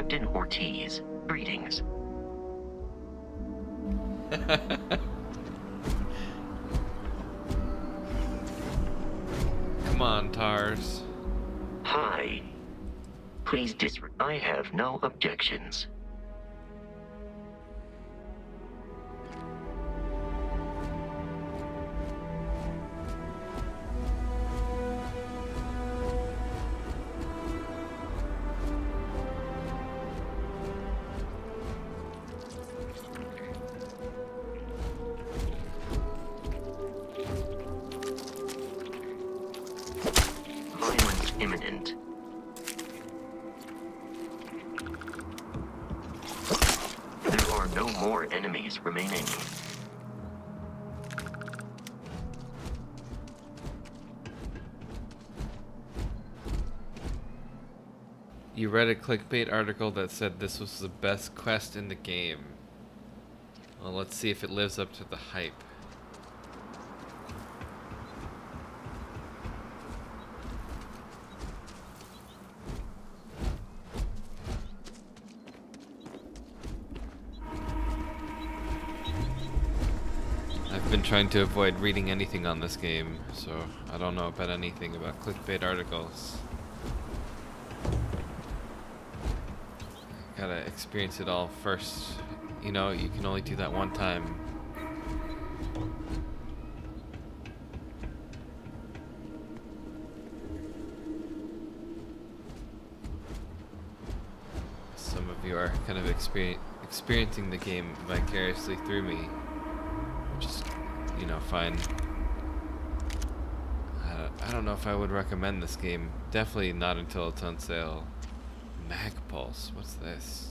Captain Ortiz. Greetings. Come on, Tars. Hi. Please disregard. I have no objections. Violence imminent. There are no more enemies remaining. You read a clickbait article that said this was the best quest in the game. Well, let's see if it lives up to the hype. I've been trying to avoid reading anything on this game, so I don't know about anything about clickbait articles. Gotta experience it all first. You know, you can only do that one time. Some of you are kind of experiencing the game vicariously through me, which is, you know, fine. I don't know if I would recommend this game. Definitely not until it's on sale. Mag Pulse, what's this?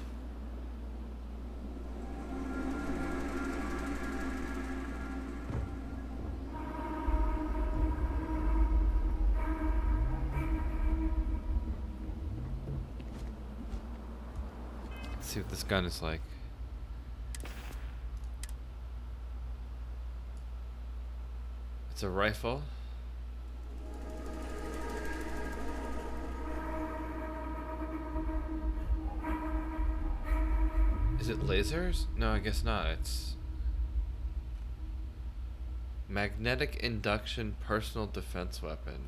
Let's see what this gun is like. It's a rifle. Is it lasers? No, I guess not. It's magnetic induction personal defense weapon.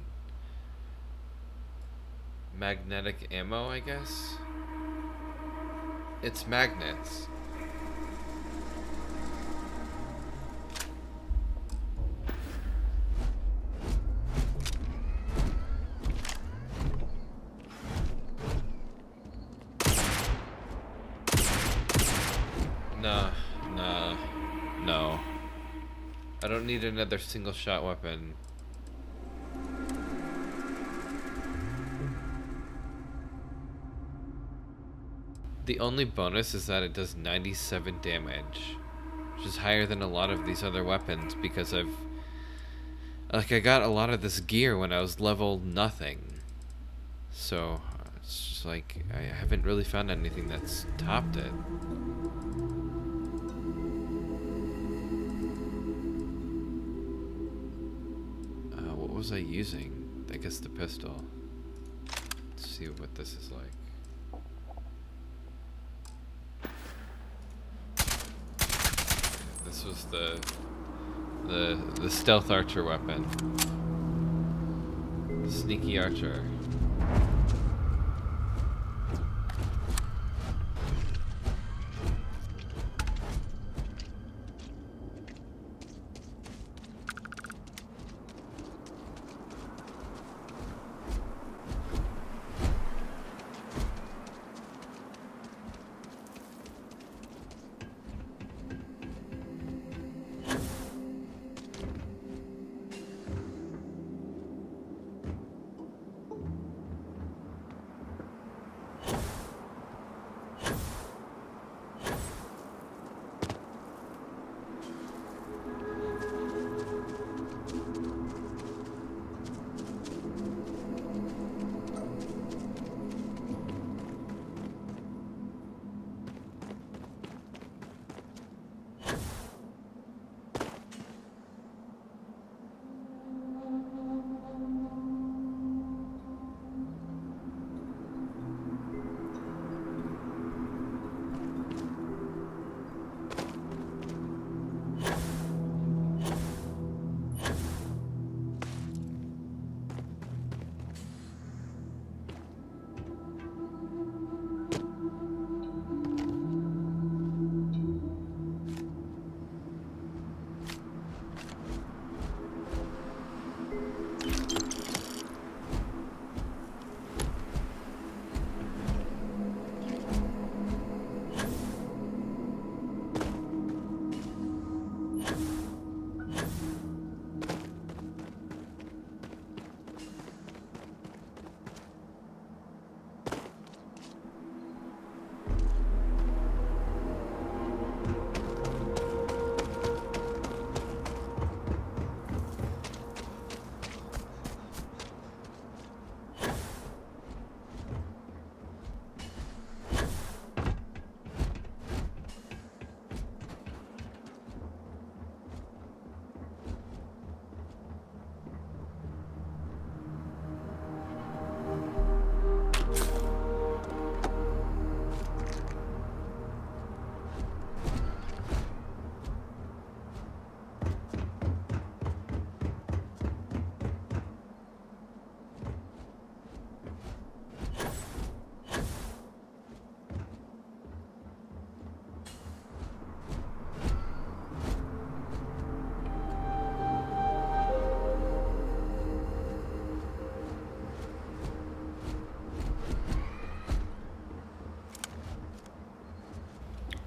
Magnetic ammo, I guess? It's magnets. No. I don't need another single shot weapon. The only bonus is that it does 97 damage, which is higher than a lot of these other weapons because I got a lot of this gear when I was level nothing. So it's just like I haven't really found anything that's topped it. What was I using? I guess the pistol. Let's see what this is like. This was the stealth archer weapon. The sneaky archer.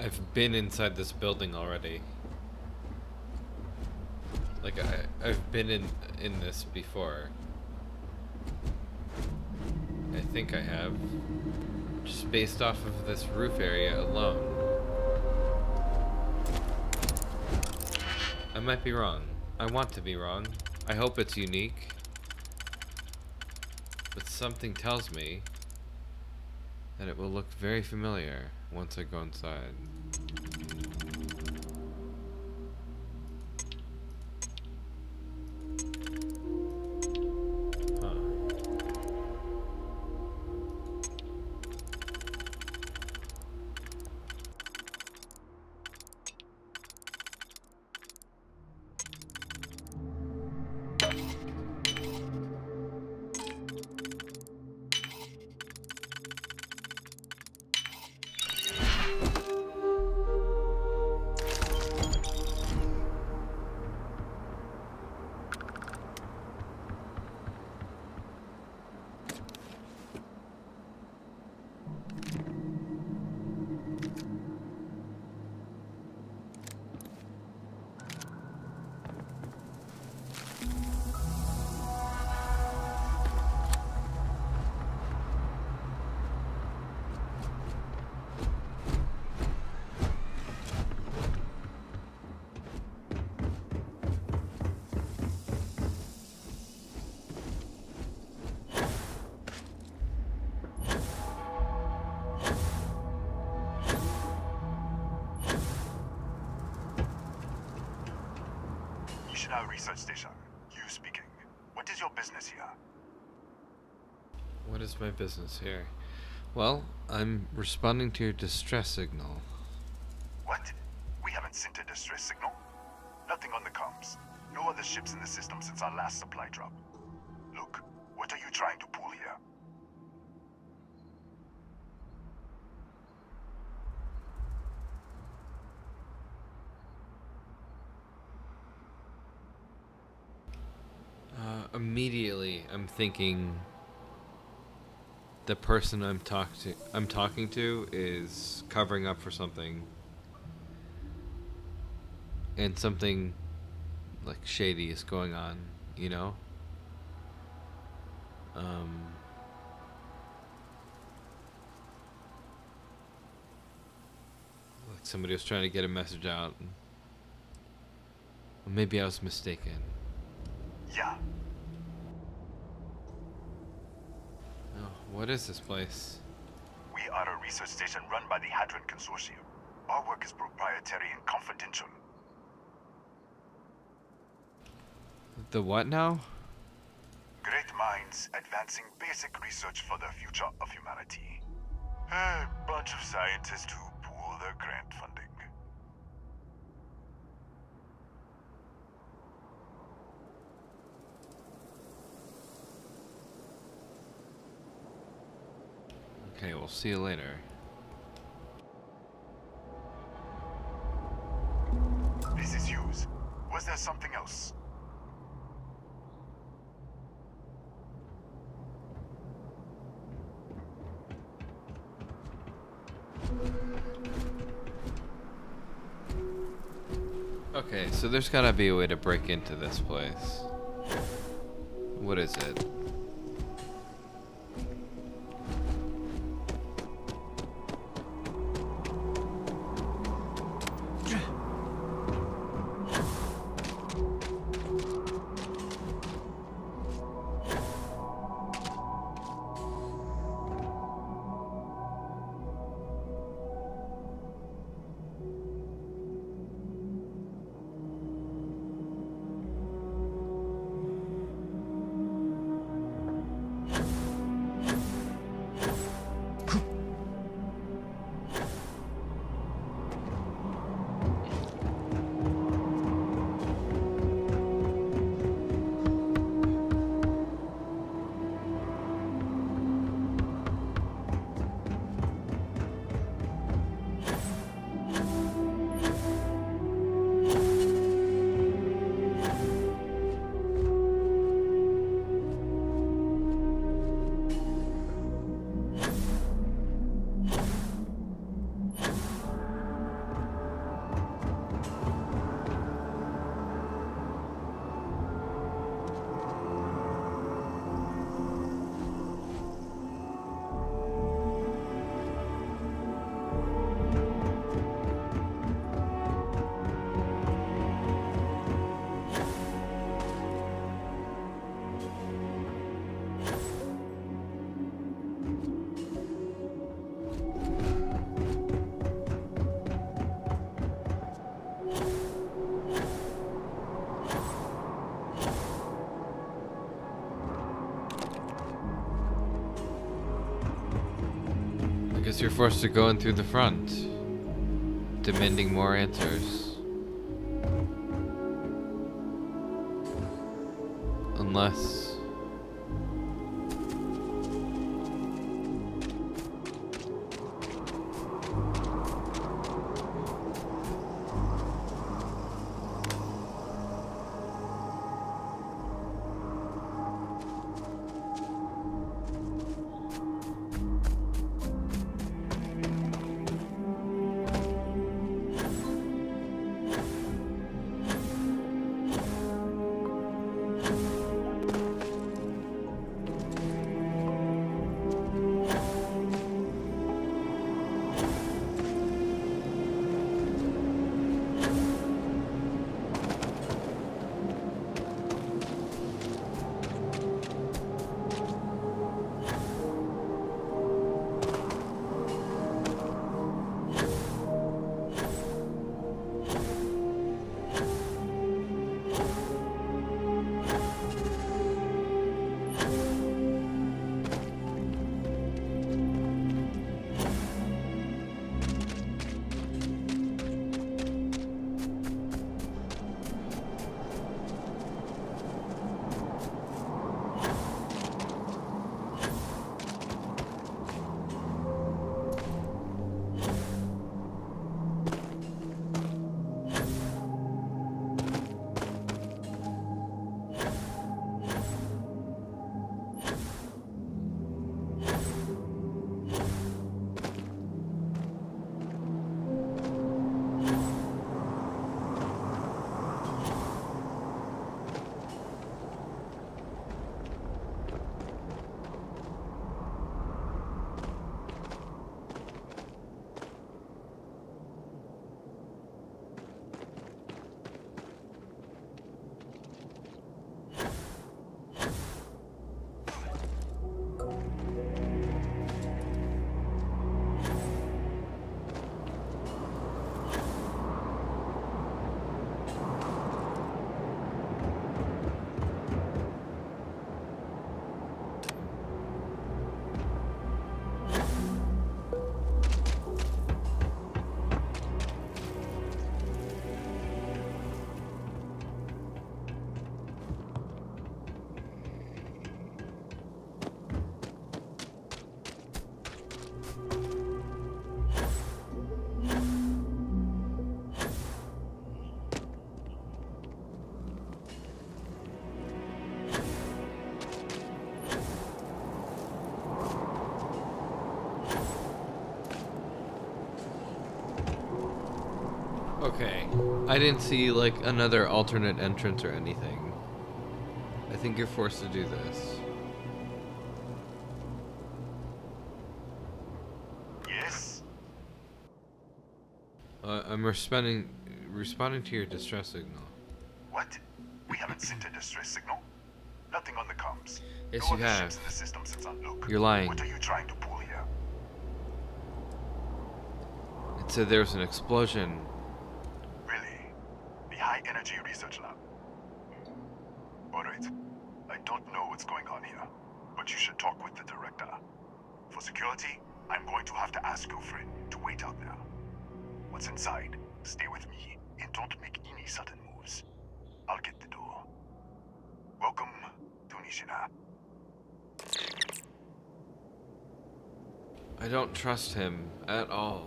I've been inside this building already. Like I've been in this before. I think I have. Just based off of this roof area alone. I might be wrong. I want to be wrong. I hope it's unique. But something tells me that it will look very familiar once I go inside. Research station. You speaking. What is your business here? What is my business here? Well, I'm responding to your distress signal. What? We haven't sent a distress signal. Nothing on the comms. No other ships in the system since our last supply drop. Look, what are you trying to pull here? Immediately, I'm thinking the person I'm talking to is covering up for something, and something like shady is going on, you know? Like somebody was trying to get a message out. Or maybe I was mistaken. Yeah. What is this place? We are a research station run by the Hadron Consortium. Our work is proprietary and confidential. The what now? Great minds advancing basic research for the future of humanity. A bunch of scientists who pool their grant funding. Okay, we'll see you later. This is Hughes. Was there something else? Okay, so there's gotta be a way to break into this place. What is it? I guess you're forced to go in through the front, demanding more answers. Unless... Okay. I didn't see, like, another alternate entrance or anything. I think you're forced to do this. Yes? I'm responding to your distress signal. What? We haven't sent a distress signal? Nothing on the comms. Yes, No you other have. ships in the system since unlock. You're lying. What are you trying to pull here? It said there was an explosion. Really? The High Energy Research Lab? Alright. I don't know what's going on here, but you should talk with the director. For security, I'm going to have to ask your friend to wait out there. What's inside, stay with me, and don't make any sudden moves. I'll get the door. Welcome to Nishina. I don't trust him at all.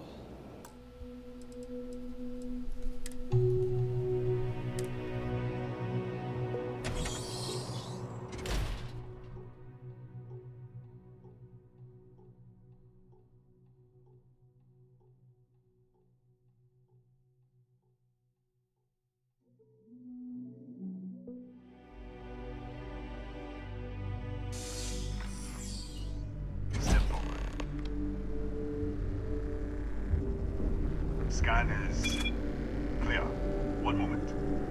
Simple. Scan is clear. One moment.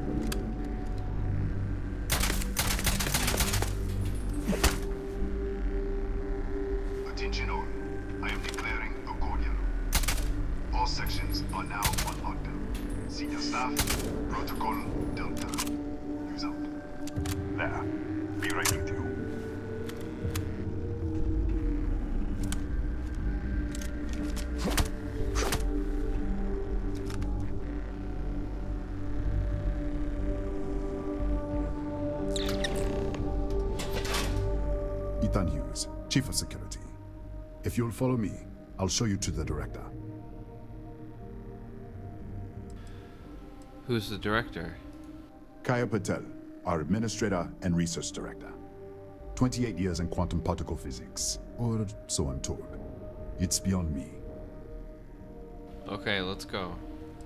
Attention all. I am declaring a cordial. All sections are now on lockdown. Senior staff, protocol Delta. Use out. There. Be right with you. Chief of Security. If you'll follow me, I'll show you to the director. Who's the director? Kaya Patel, our administrator and research director. 28 years in quantum particle physics, or so I'm told. It's beyond me. Okay, let's go.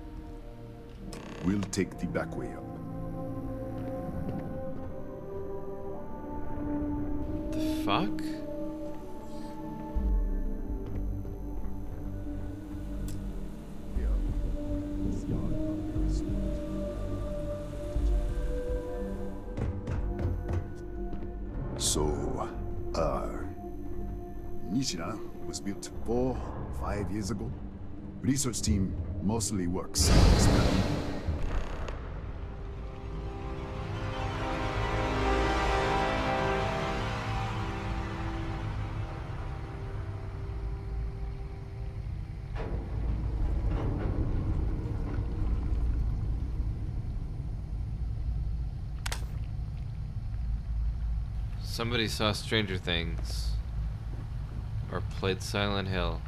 We'll take the back way up. The fuck? So, Nishina was built 4-5 years ago. Research team mostly works on experiment. Somebody saw Stranger Things. Or played Silent Hill.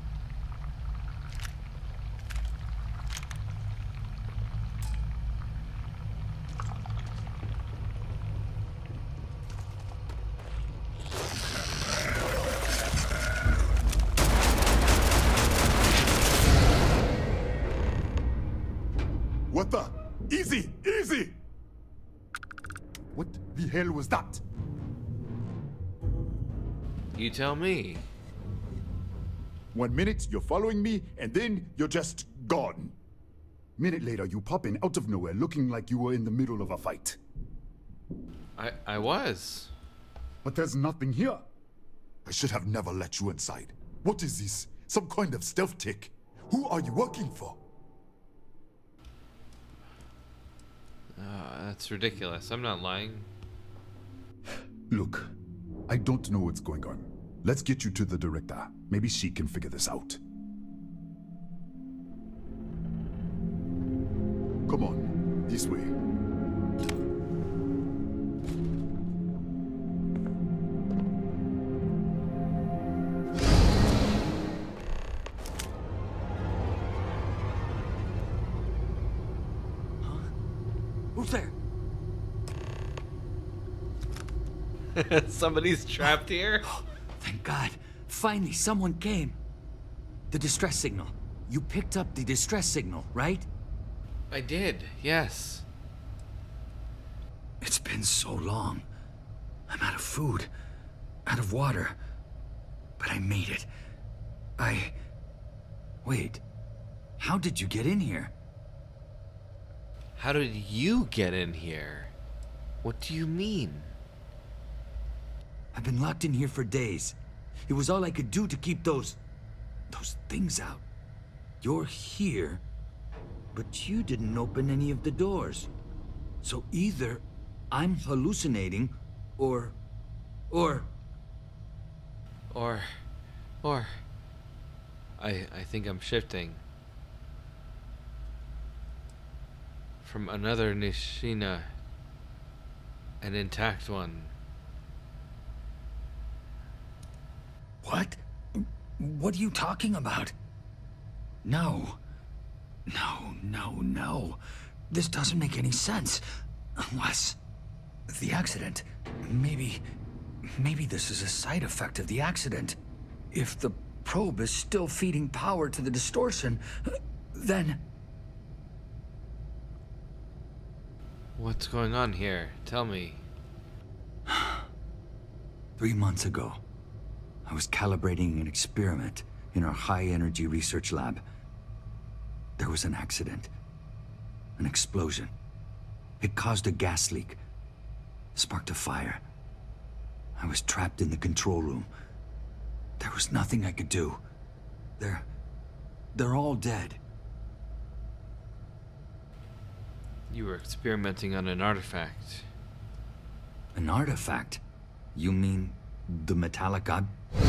What the? Easy! Easy! What the hell was that? You tell me. 1 minute, you're following me, and then you're just gone. Minute later, you pop in out of nowhere looking like you were in the middle of a fight. I was. But there's nothing here. I should have never let you inside. What is this? Some kind of stealth tick? Who are you working for? That's ridiculous. I'm not lying. Look, I don't know what's going on. Let's get you to the director. Maybe she can figure this out. Come on, this way. Who's there? Somebody's trapped here? Thank God. Finally, someone came. The distress signal. You picked up the distress signal, right? I did, yes. It's been so long. I'm out of food, out of water. But I made it. Wait. How did you get in here? How did you get in here? What do you mean? I've been locked in here for days. It was all I could do to keep those things out. You're here, but you didn't open any of the doors. So either I'm hallucinating, or... I think I'm shifting. From another Nishina. An intact one. What? What are you talking about? No. No. This doesn't make any sense. Unless... the accident. Maybe this is a side effect of the accident. If the probe is still feeding power to the distortion, then... What's going on here? Tell me. 3 months ago, I was calibrating an experiment in our high-energy research lab. There was an accident. An explosion. It caused a gas leak. Sparked a fire. I was trapped in the control room. There was nothing I could do. They're all dead. You were experimenting on an artifact. An artifact? You mean the metallic god?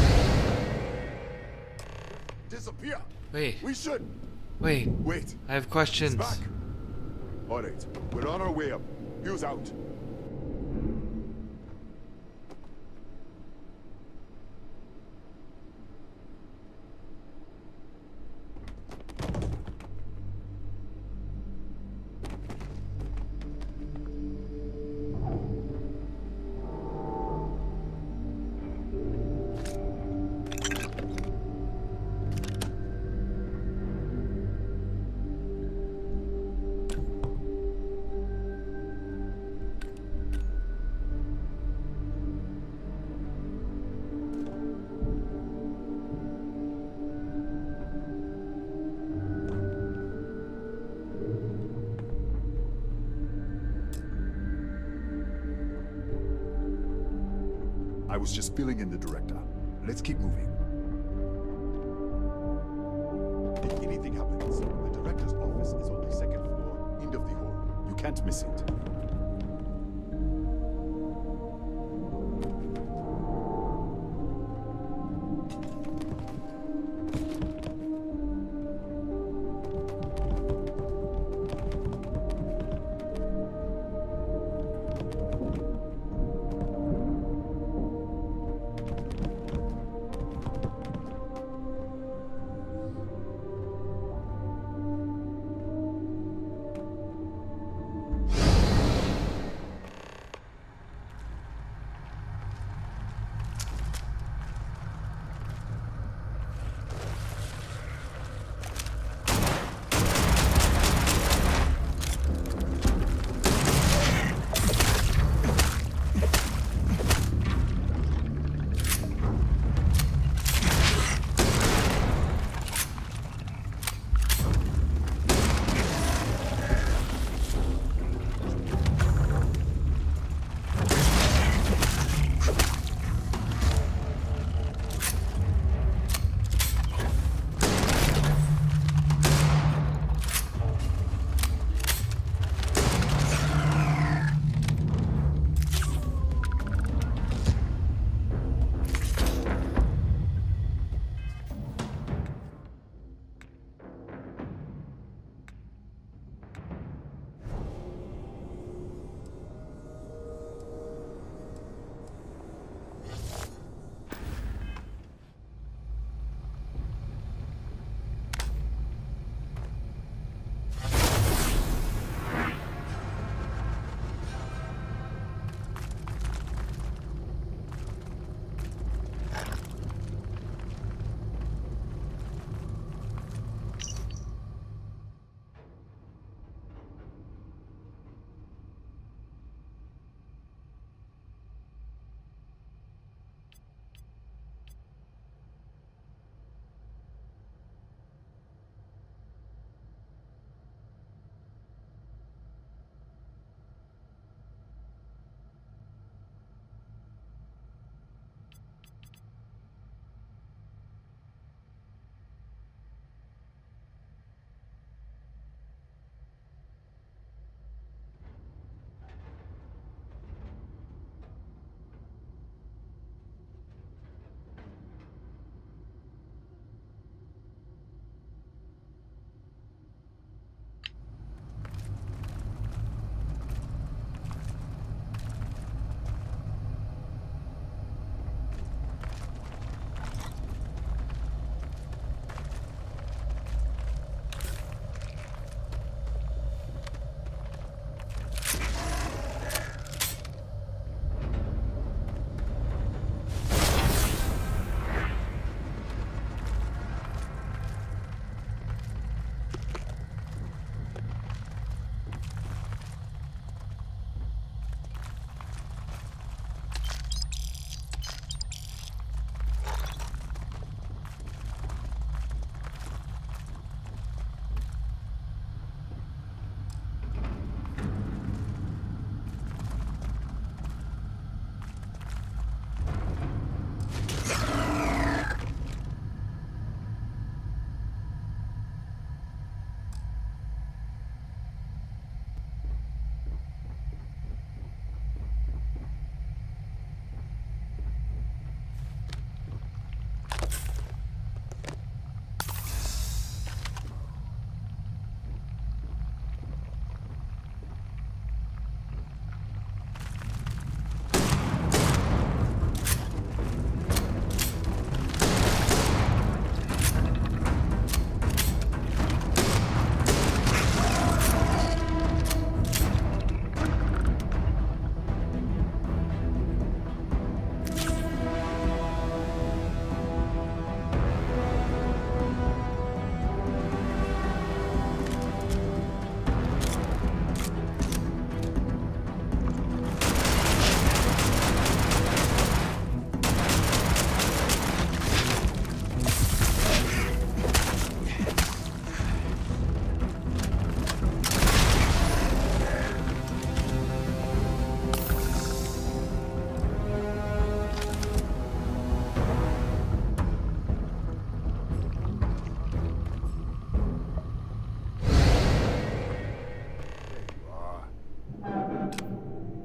Disappear! Wait. We should! Wait. Wait. I have questions. He's back. Alright, we're on our way up. Fuse out. I was just filling in the director. Let's keep moving. If anything happens, the director's office is on the second floor, end of the hall. You can't miss it.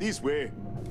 This way.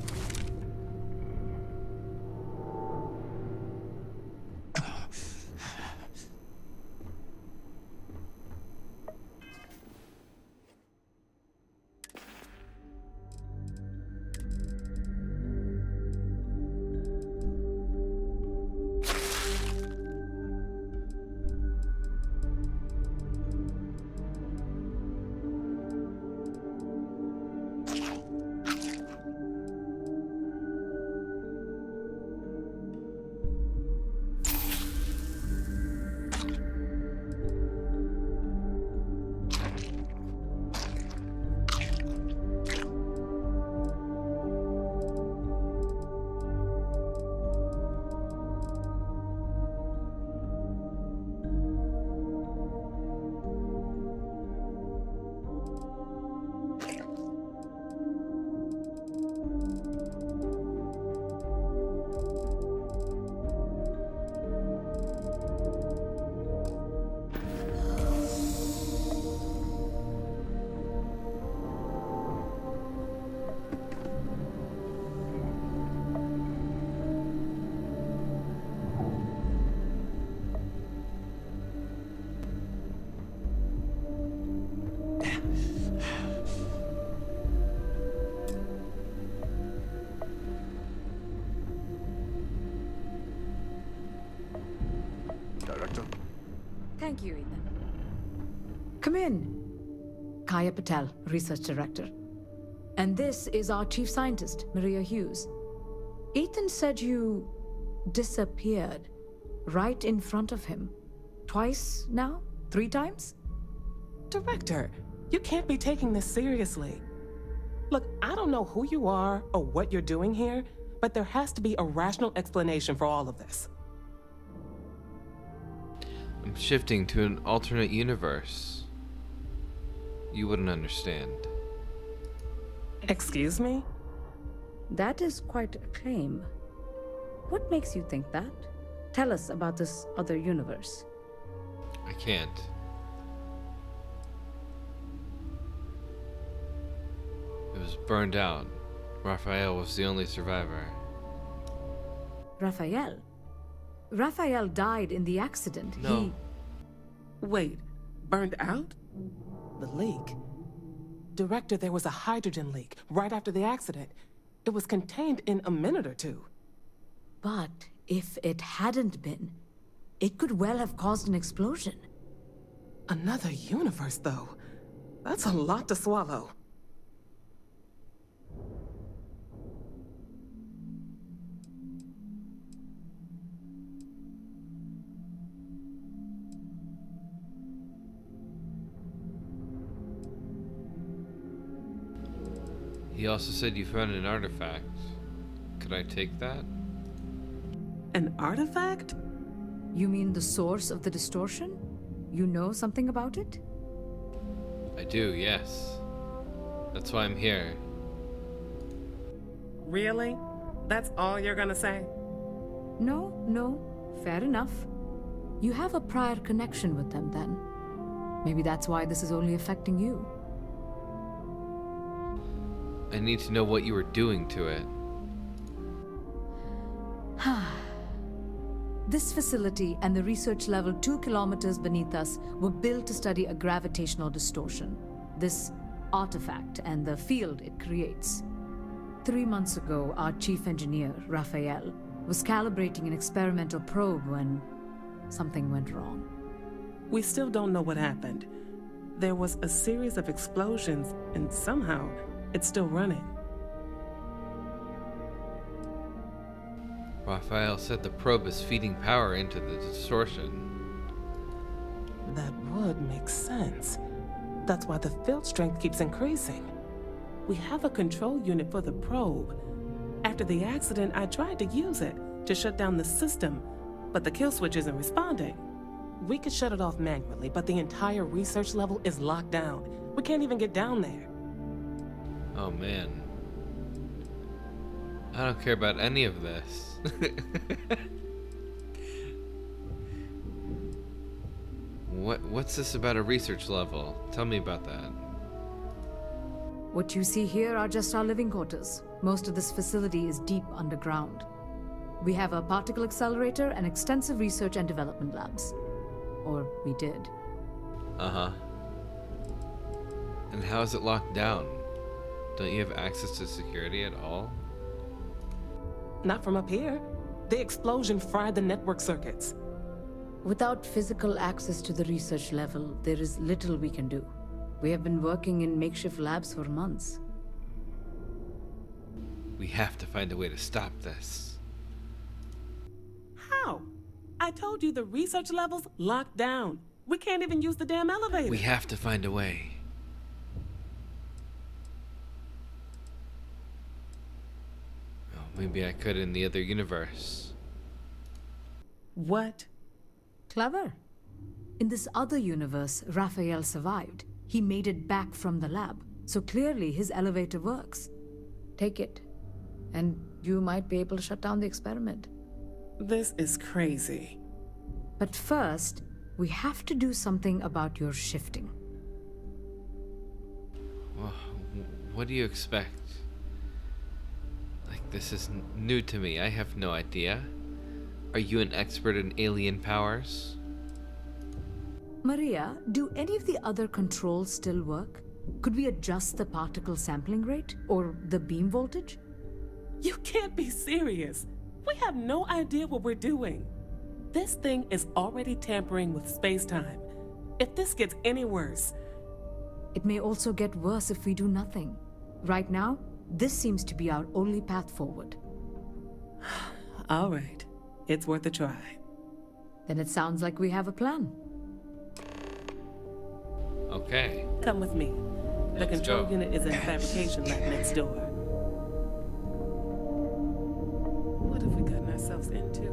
Director? Thank you, Ethan. Come in. Kaya Patel, Research Director. And this is our Chief Scientist, Maria Hughes. Ethan said you disappeared right in front of him. Twice now? 3 times? Director, you can't be taking this seriously. Look, I don't know who you are or what you're doing here, but there has to be a rational explanation for all of this. I'm shifting to an alternate universe. You wouldn't understand. Excuse me? That is quite a claim. What makes you think that? Tell us about this other universe. I can't. It was burned out. Raphael was the only survivor. Raphael? Raphael died in the accident. No. Wait, burned out? The leak. Director, there was a hydrogen leak right after the accident. It was contained in a minute or two. But if it hadn't been, it could well have caused an explosion. Another universe, though. That's a lot to swallow. He also said you found an artifact. Could I take that? An artifact? You mean the source of the distortion? You know something about it? I do, yes. That's why I'm here. Really? That's all you're gonna say? No, fair enough. You have a prior connection with them then. Maybe that's why this is only affecting you. I need to know what you were doing to it. This facility and the research level 2 kilometers beneath us were built to study a gravitational distortion, this artifact and the field it creates. 3 months ago, our chief engineer, Raphael, was calibrating an experimental probe when something went wrong. We still don't know what happened. There was a series of explosions, and somehow it's still running. Raphael said the probe is feeding power into the distortion. That would make sense. That's why the field strength keeps increasing. We have a control unit for the probe. After the accident, I tried to use it to shut down the system, but the kill switch isn't responding. We could shut it off manually, but the entire research level is locked down. We can't even get down there. Oh man. I don't care about any of this. What's this about a research level? Tell me about that. What you see here are just our living quarters. Most of this facility is deep underground. We have a particle accelerator and extensive research and development labs. Or we did. Uh-huh. And how is it locked down? Don't you have access to security at all? Not from up here. The explosion fried the network circuits. Without physical access to the research level, there is little we can do. We have been working in makeshift labs for months. We have to find a way to stop this. How? I told you the research level's locked down. We can't even use the damn elevator. We have to find a way. Oh, maybe I could in the other universe. What? Clever. In this other universe, Raphael survived. He made it back from the lab, so clearly his elevator works. Take it, and you might be able to shut down the experiment. This is crazy. But first, we have to do something about your shifting. Well, what do you expect? Like, this is new to me. I have no idea. Are you an expert in alien powers? Maria, do any of the other controls still work? Could we adjust the particle sampling rate or the beam voltage? You can't be serious. We have no idea what we're doing. This thing is already tampering with space-time. If this gets any worse... It may also get worse if we do nothing. Right now, this seems to be our only path forward. All right. It's worth a try. Then it sounds like we have a plan. Okay. Come with me. The Let's control go. unit is in the fabrication lab next door. What have we gotten ourselves into?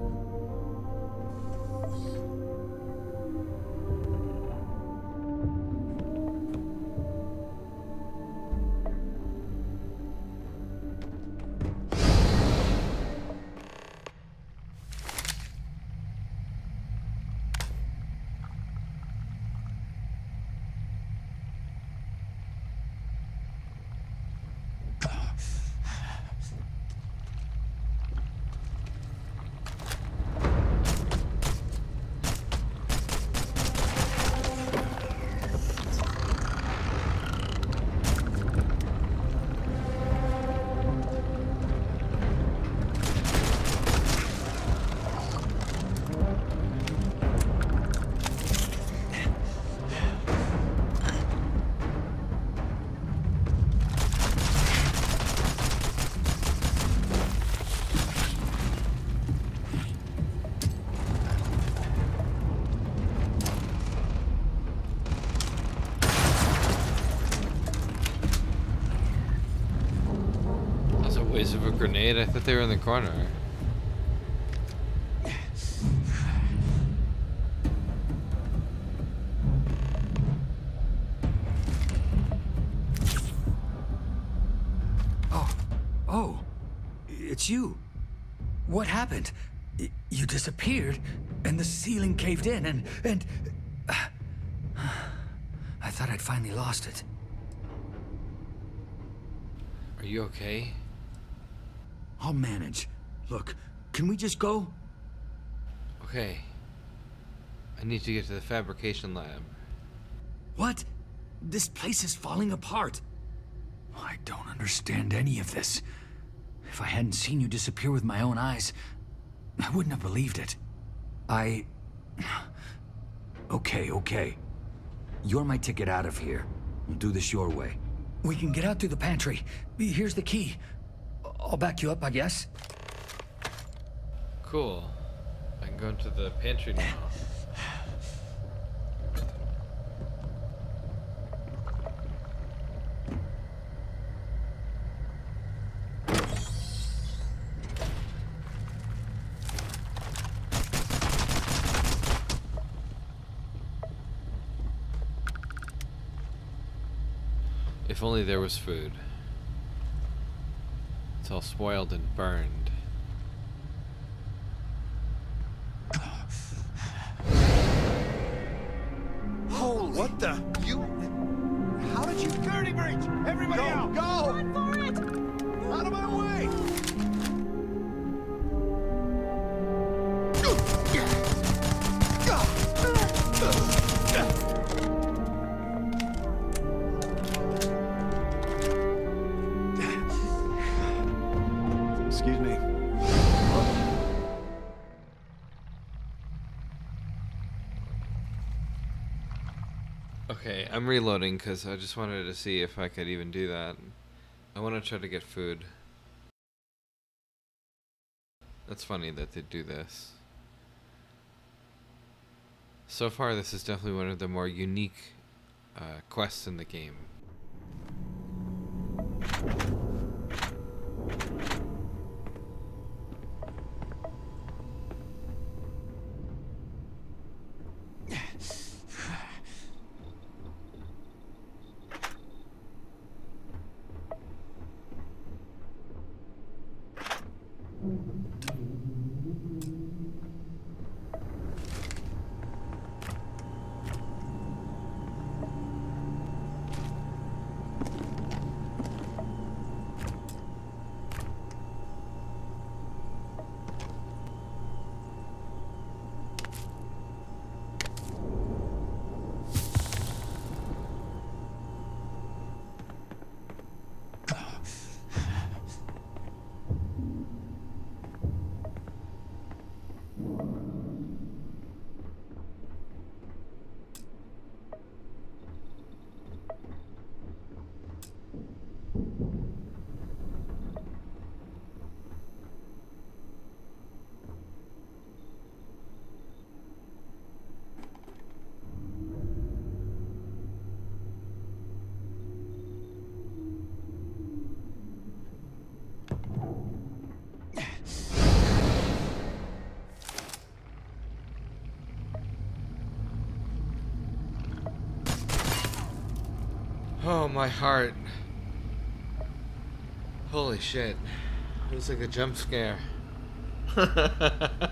Waste of a grenade? I thought they were in the corner. Oh, it's you. What happened? You disappeared, and the ceiling caved in, and I thought I'd finally lost it. Are you okay? I'll manage. Look, can we just go? Okay. I need to get to the fabrication lab. What? This place is falling apart. I don't understand any of this. If I hadn't seen you disappear with my own eyes, I wouldn't have believed it. Okay. You're my ticket out of here. We'll do this your way. We can get out through the pantry. Here's the key. I'll back you up, I guess. Cool. I can go into the pantry now. If only there was food. It's all spoiled and burned. Holy! What the? How did you? Security breach! Everybody out! Go! Run for it! Out of my way! Okay, I'm reloading because I just wanted to see if I could even do that. I want to try to get food. That's funny that they do this. So far, this is definitely one of the more unique quests in the game. Oh, my heart. Holy shit. It was like a jump scare. I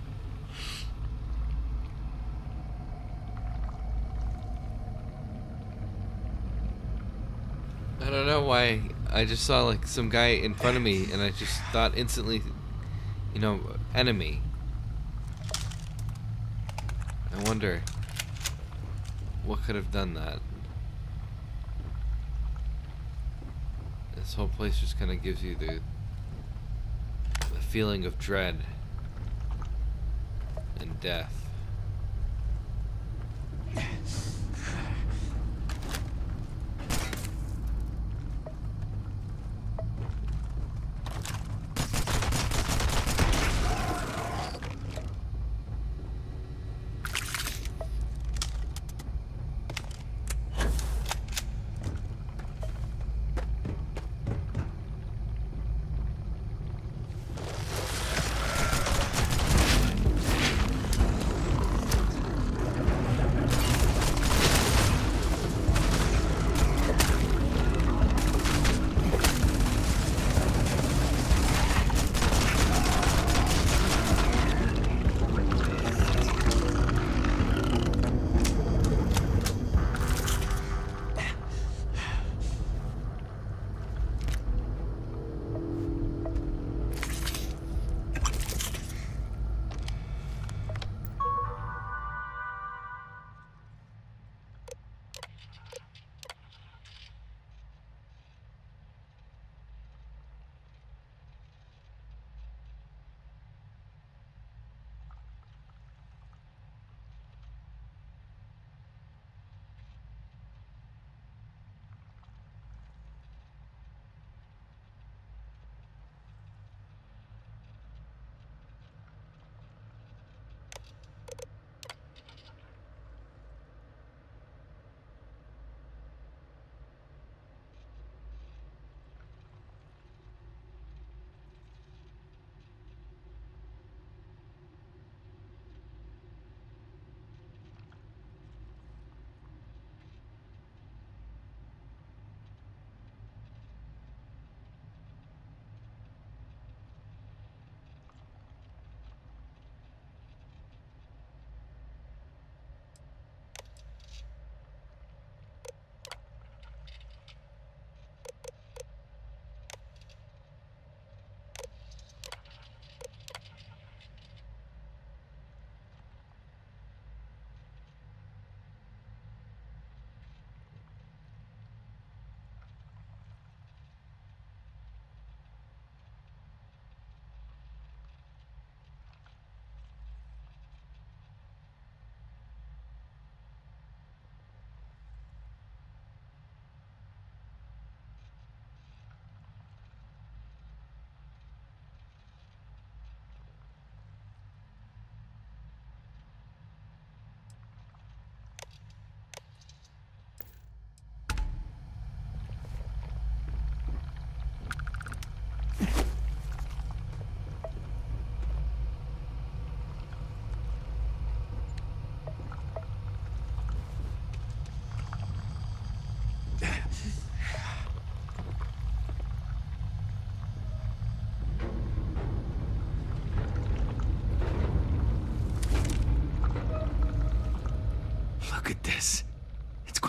don't know why. I just saw like some guy in front of me and I just thought instantly, you know, enemy. I wonder what could have done that. This whole place just kind of gives you the feeling of dread and death.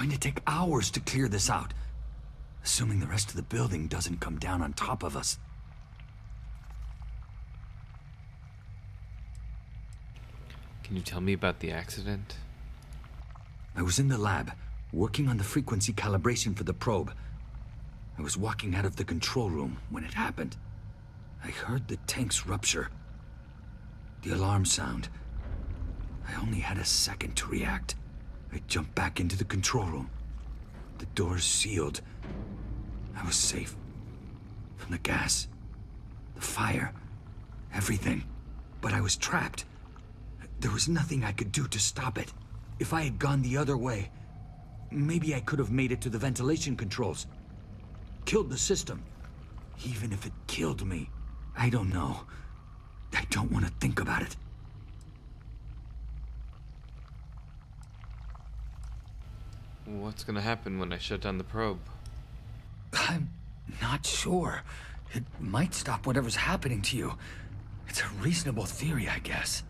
going to take hours to clear this out. Assuming the rest of the building doesn't come down on top of us. Can you tell me about the accident? I was in the lab, working on the frequency calibration for the probe. I was walking out of the control room when it happened. I heard the tanks rupture. The alarm sound. I only had a second to react. I jumped back into the control room. The doors sealed. I was safe. From the gas, the fire, everything. But I was trapped. There was nothing I could do to stop it. If I had gone the other way, maybe I could have made it to the ventilation controls. Killed the system. Even if it killed me, I don't know. I don't want to think about it. What's gonna happen when I shut down the probe? I'm not sure. It might stop whatever's happening to you. It's a reasonable theory, I guess.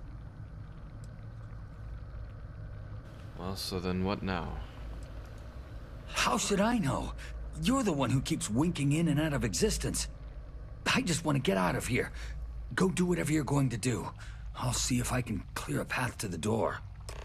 Well, so then what now? How should I know? You're the one who keeps winking in and out of existence. I just want to get out of here. Go do whatever you're going to do. I'll see if I can clear a path to the door.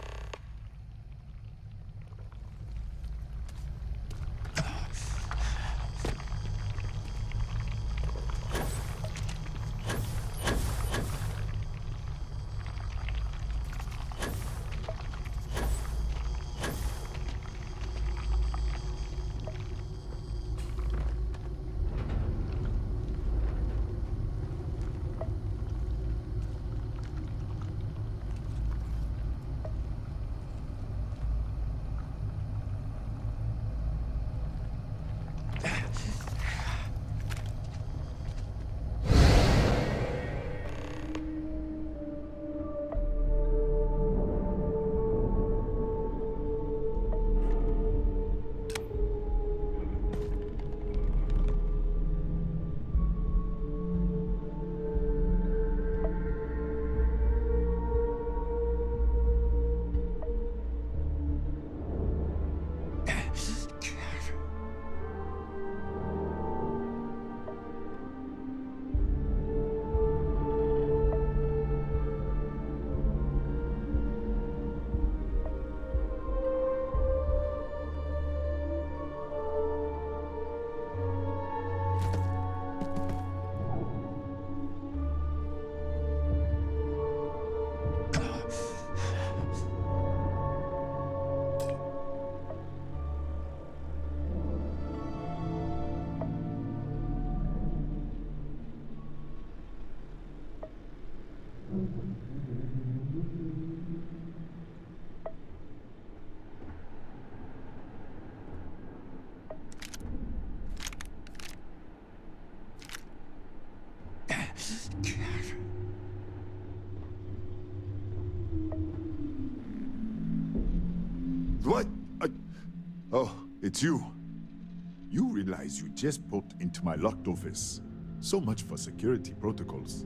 What? Oh, it's you. You realize you just poked into my locked office. So much for security protocols.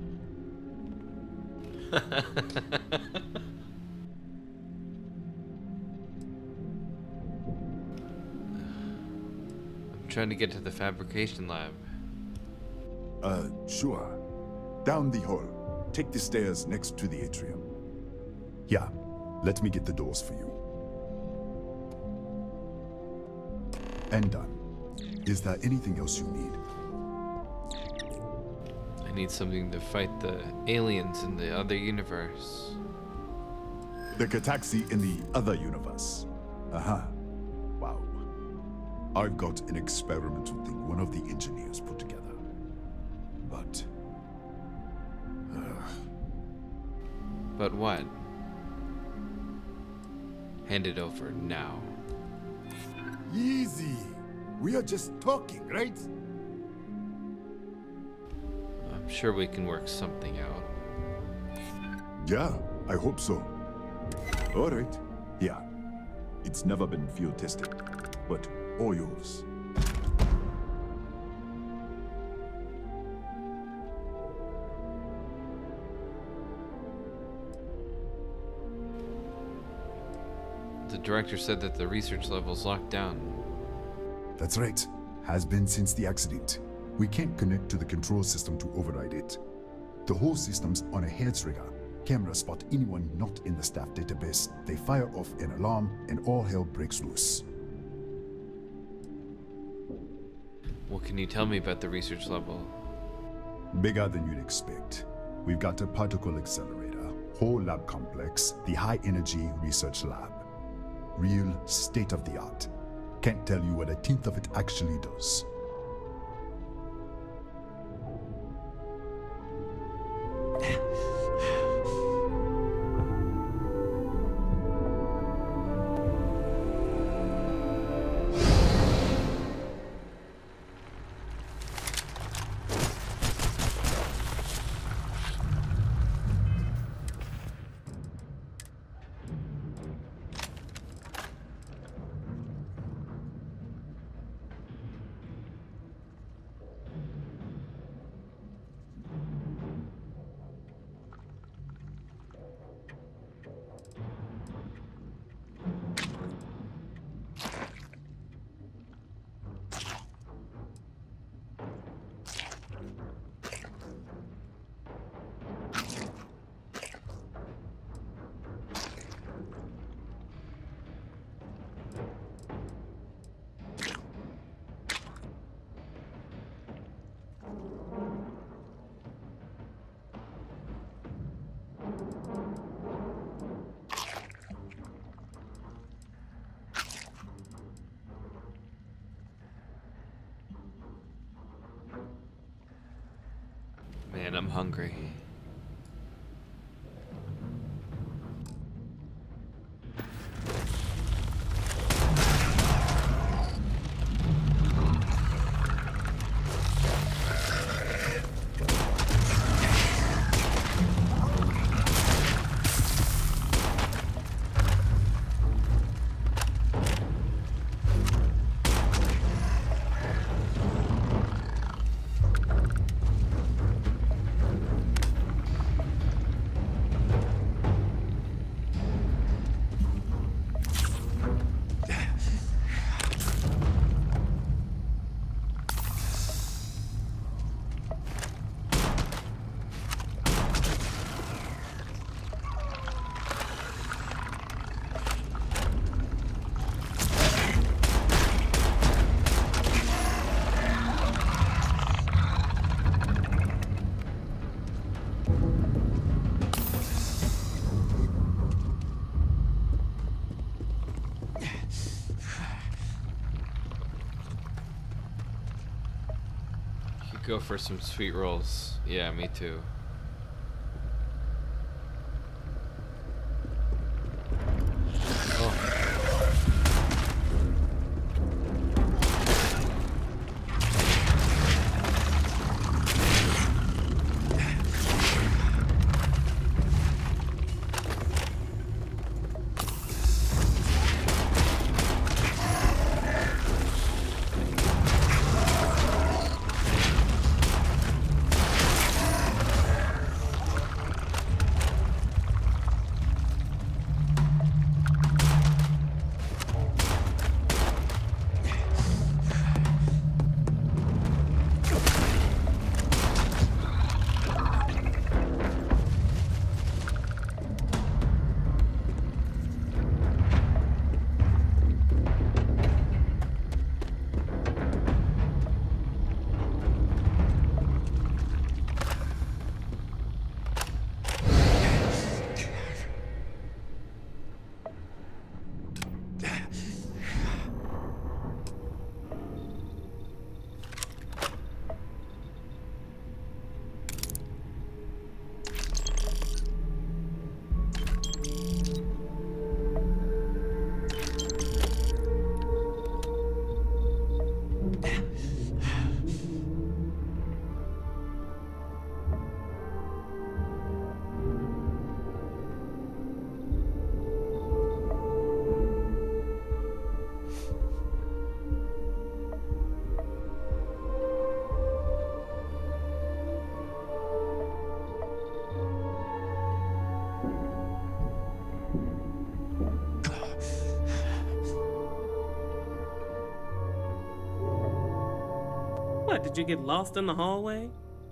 I'm trying to get to the fabrication lab. Sure. Down the hall. Take the stairs next to the atrium. Yeah, let me get the doors for you. And done. Is there anything else you need? I need something to fight the aliens in the other universe. The Cataxi in the other universe. Uh-huh. Wow. I've got an experimental thing one of the engineers put together. But... But what? Hand it over now. Easy. We are just talking, right? I'm sure we can work something out. Yeah, I hope so. All right. Yeah. It's never been field tested, but all yours. The director said that the research level's locked down. That's right. Has been since the accident. We can't connect to the control system to override it. The whole system's on a hair trigger. Cameras spot anyone not in the staff database. They fire off an alarm and all hell breaks loose. What can you tell me about the research level? Bigger than you'd expect. We've got a particle accelerator, whole lab complex, the high energy research lab. Real state of the art. Can't tell you what a tenth of it actually does. Man, I'm hungry. Go for some sweet rolls. Yeah, me too. Oh. What, did you get lost in the hallway?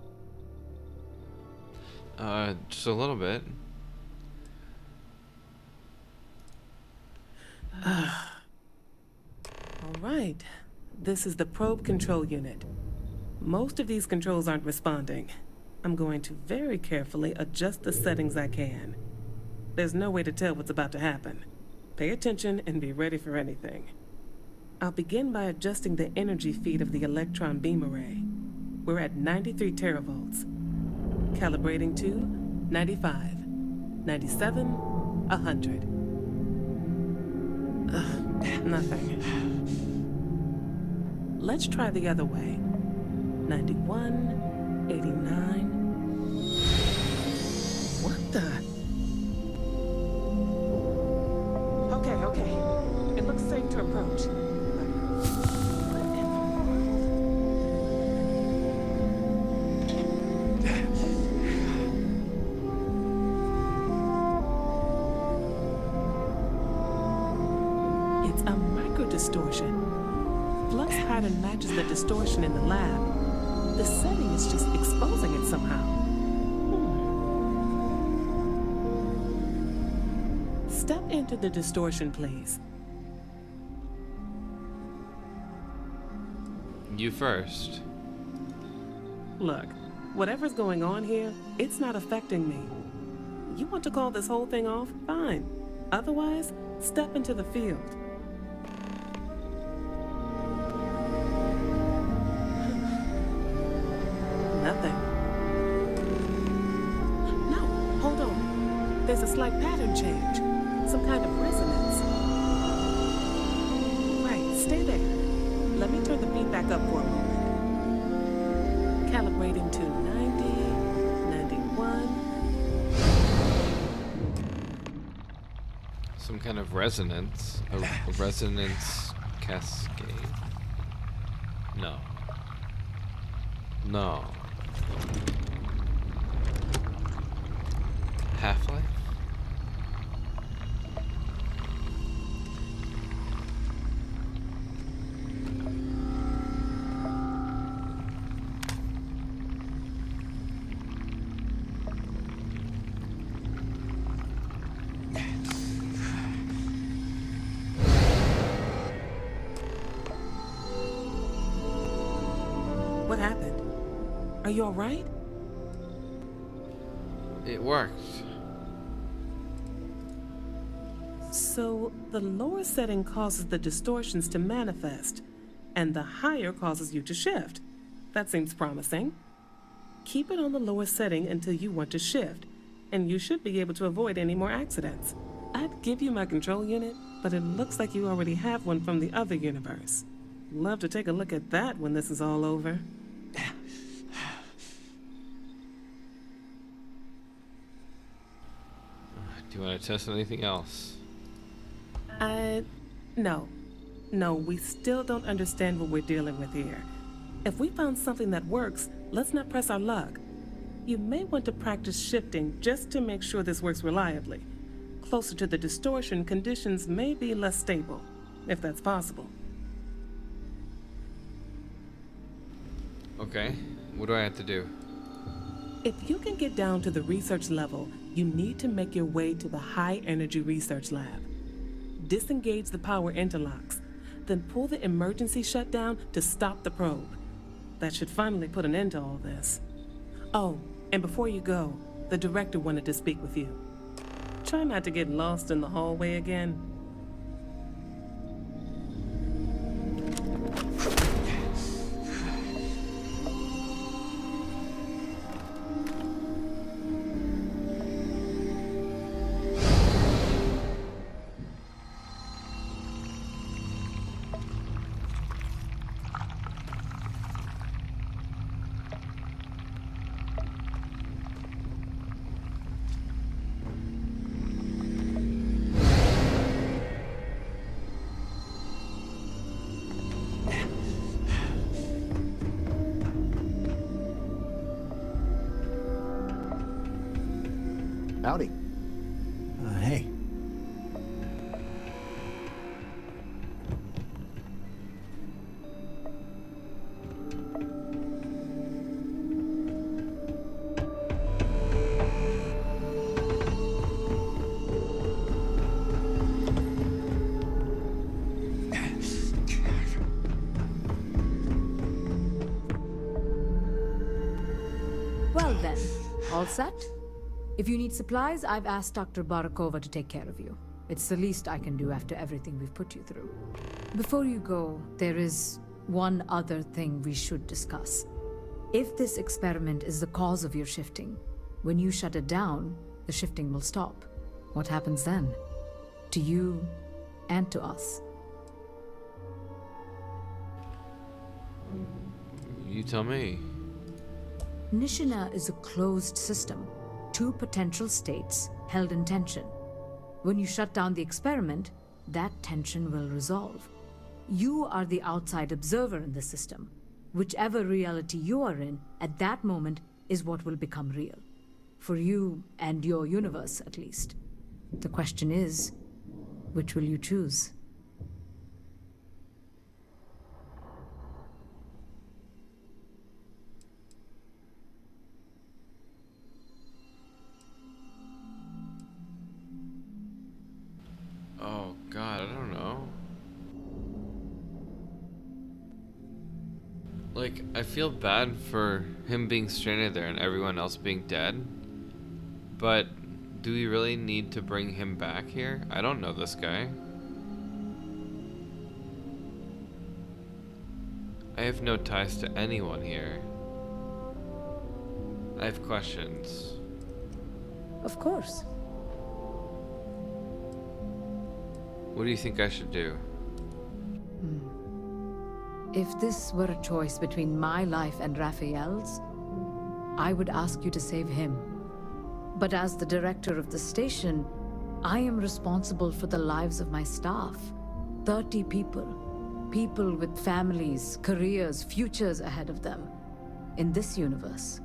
Just a little bit. All right. This is the probe control unit. Most of these controls aren't responding. I'm going to very carefully adjust the settings I can. There's no way to tell what's about to happen. Pay attention and be ready for anything. I'll begin by adjusting the energy feed of the electron beam array. We're at 93 teravolts. Calibrating to 95, 97, 100. Nothing. Let's try the other way. 91, 89. What the? Okay. It looks safe to approach. It's a micro-distortion. Flux pattern matches the distortion in the lab. The setting is just exposing it somehow. Step into the distortion, please. You first. Look, whatever's going on here, it's not affecting me. You want to call this whole thing off? Fine. Otherwise, step into the field. Nothing. No, hold on. There's a slight pattern change. Some kind of resonance. Right, stay there. Let me turn the beat back up for a moment. Calibrating to 90, 91. Some kind of resonance. A resonance cascade. No. Half-Life? What happened? Are you all right? It worked. So, the lower setting causes the distortions to manifest, and the higher causes you to shift. That seems promising. Keep it on the lower setting until you want to shift, and you should be able to avoid any more accidents. I'd give you my control unit, but it looks like you already have one from the other universe. Love to take a look at that when this is all over. Do you want to test anything else? No, we still don't understand what we're dealing with here. If we found something that works, let's not press our luck. You may want to practice shifting just to make sure this works reliably. Closer to the distortion, conditions may be less stable, if that's possible. Okay, what do I have to do? If you can get down to the research level, you need to make your way to the high-energy research lab. Disengage the power interlocks, then pull the emergency shutdown to stop the probe. That should finally put an end to all this. Oh, and before you go, the director wanted to speak with you. Try not to get lost in the hallway again. Howdy. Hey. then, all set? If you need supplies, I've asked Dr. Barakova to take care of you. It's the least I can do after everything we've put you through. Before you go, there is one other thing we should discuss. If this experiment is the cause of your shifting, when you shut it down, the shifting will stop. What happens then? To you and to us. You tell me. Nishina is a closed system. Two potential states held in tension. When you shut down the experiment, that tension will resolve. You are the outside observer in the system. Whichever reality you are in, at that moment, is what will become real. For you and your universe, at least. The question is, which will you choose? Oh god, I don't know. Like, I feel bad for him being stranded there and everyone else being dead. But do we really need to bring him back here? I don't know this guy. I have no ties to anyone here. I have questions. Of course. What do you think I should do? If this were a choice between my life and Raphael's, I would ask you to save him. But as the director of the station, I am responsible for the lives of my staff. 30 people. People with families, careers, futures ahead of them. In this universe.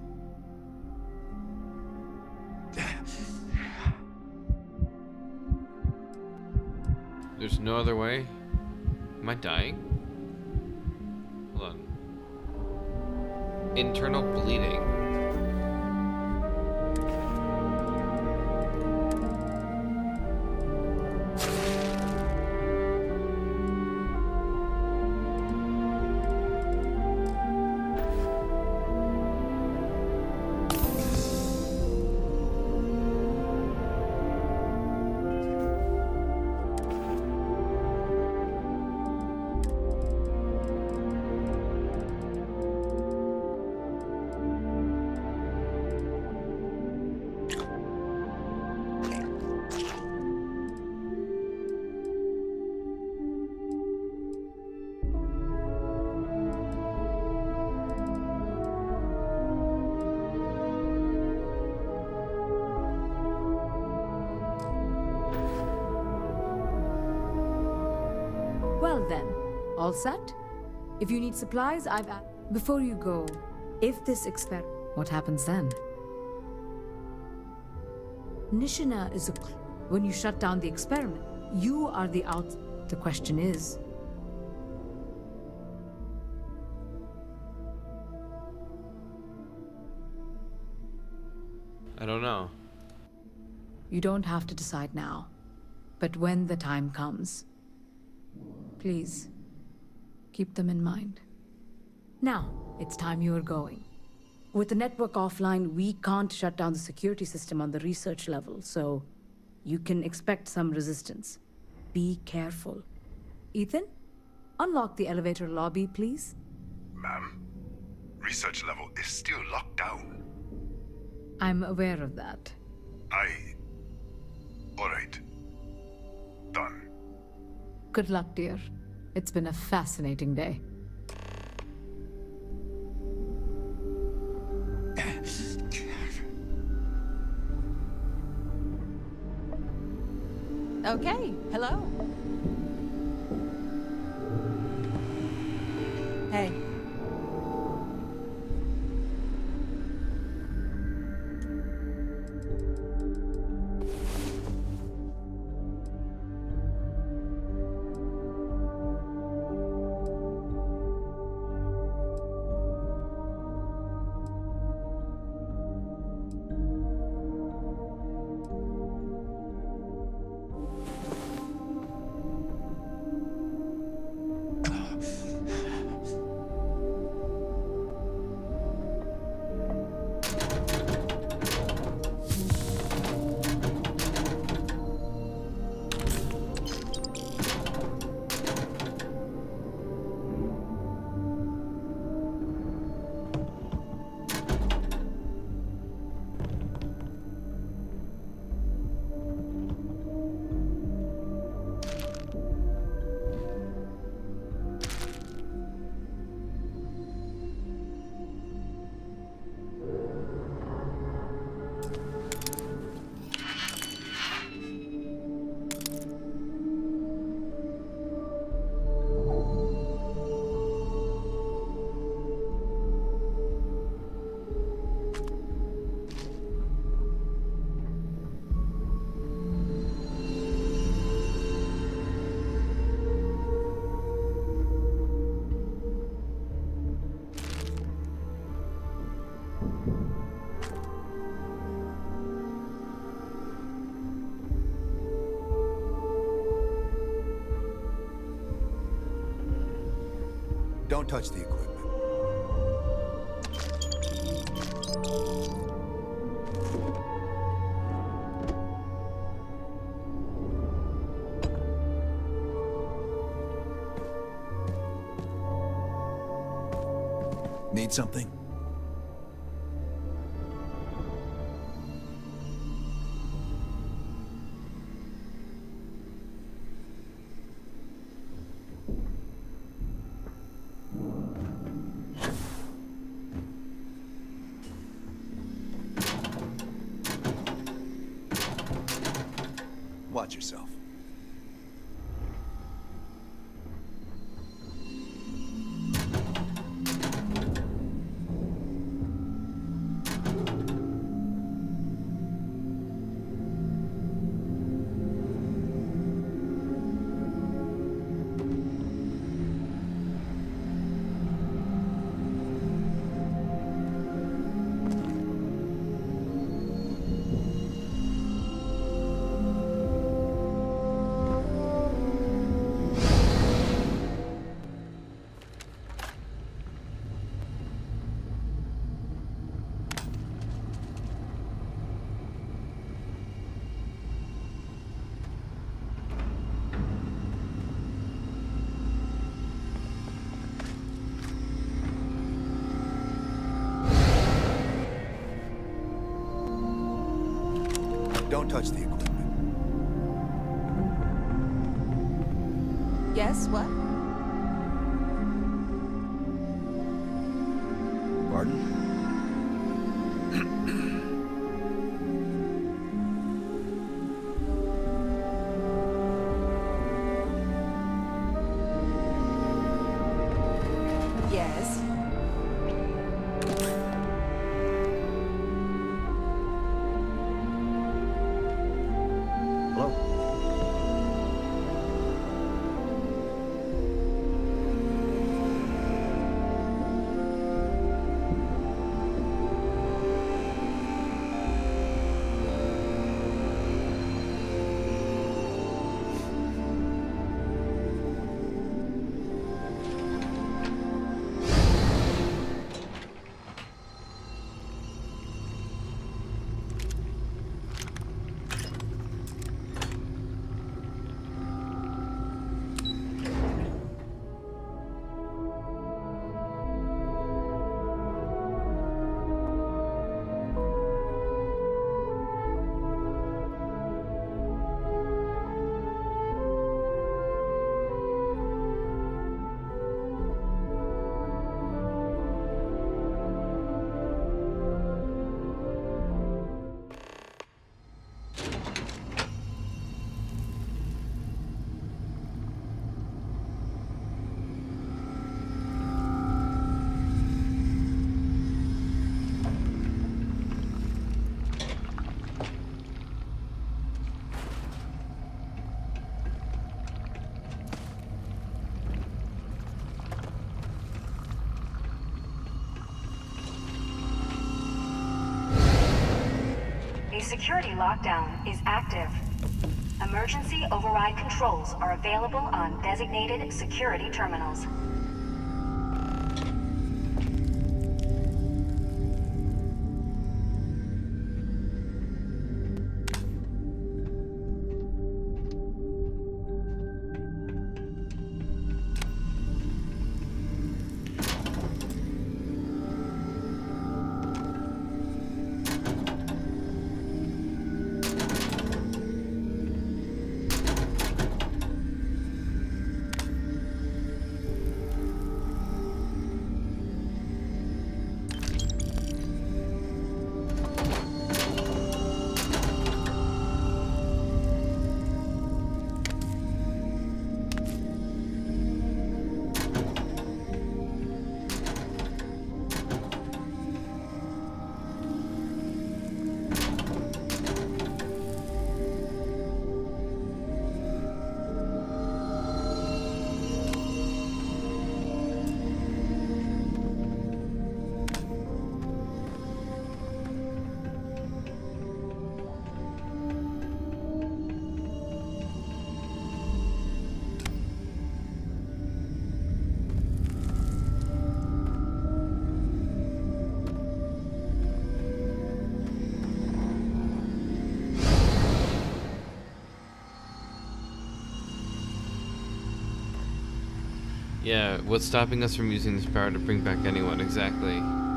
There's no other way? Am I dying? Hold on. Internal bleeding. Well then, all set? If you need supplies, Before you go, if this what happens then? Nishina is a when you shut down the experiment, you are the The question is... I don't know. You don't have to decide now. But when the time comes, please, keep them in mind. Now, it's time you are going. With the network offline, we can't shut down the security system on the research level, so you can expect some resistance. Be careful. Ethan, unlock the elevator lobby, please. Ma'am, research level is still locked down. I'm aware of that. All right. Done. Good luck, dear. It's been a fascinating day. Okay, hello. Hey. Don't touch the equipment. Need something? Watch yourself. Don't touch the equipment. Yes, what? Pardon? Yes. Hello? A security lockdown is active. Emergency override controls are available on designated security terminals. Yeah, what's stopping us from using this power to bring back anyone, exactly?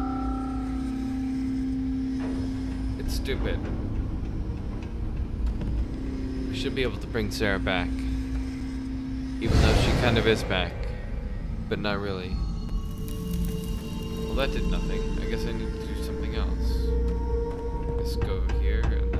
It's stupid. We should be able to bring Sarah back. Even though she kind of is back. But not really. Well, that did nothing. I guess I need to do something else. Let's go here and then...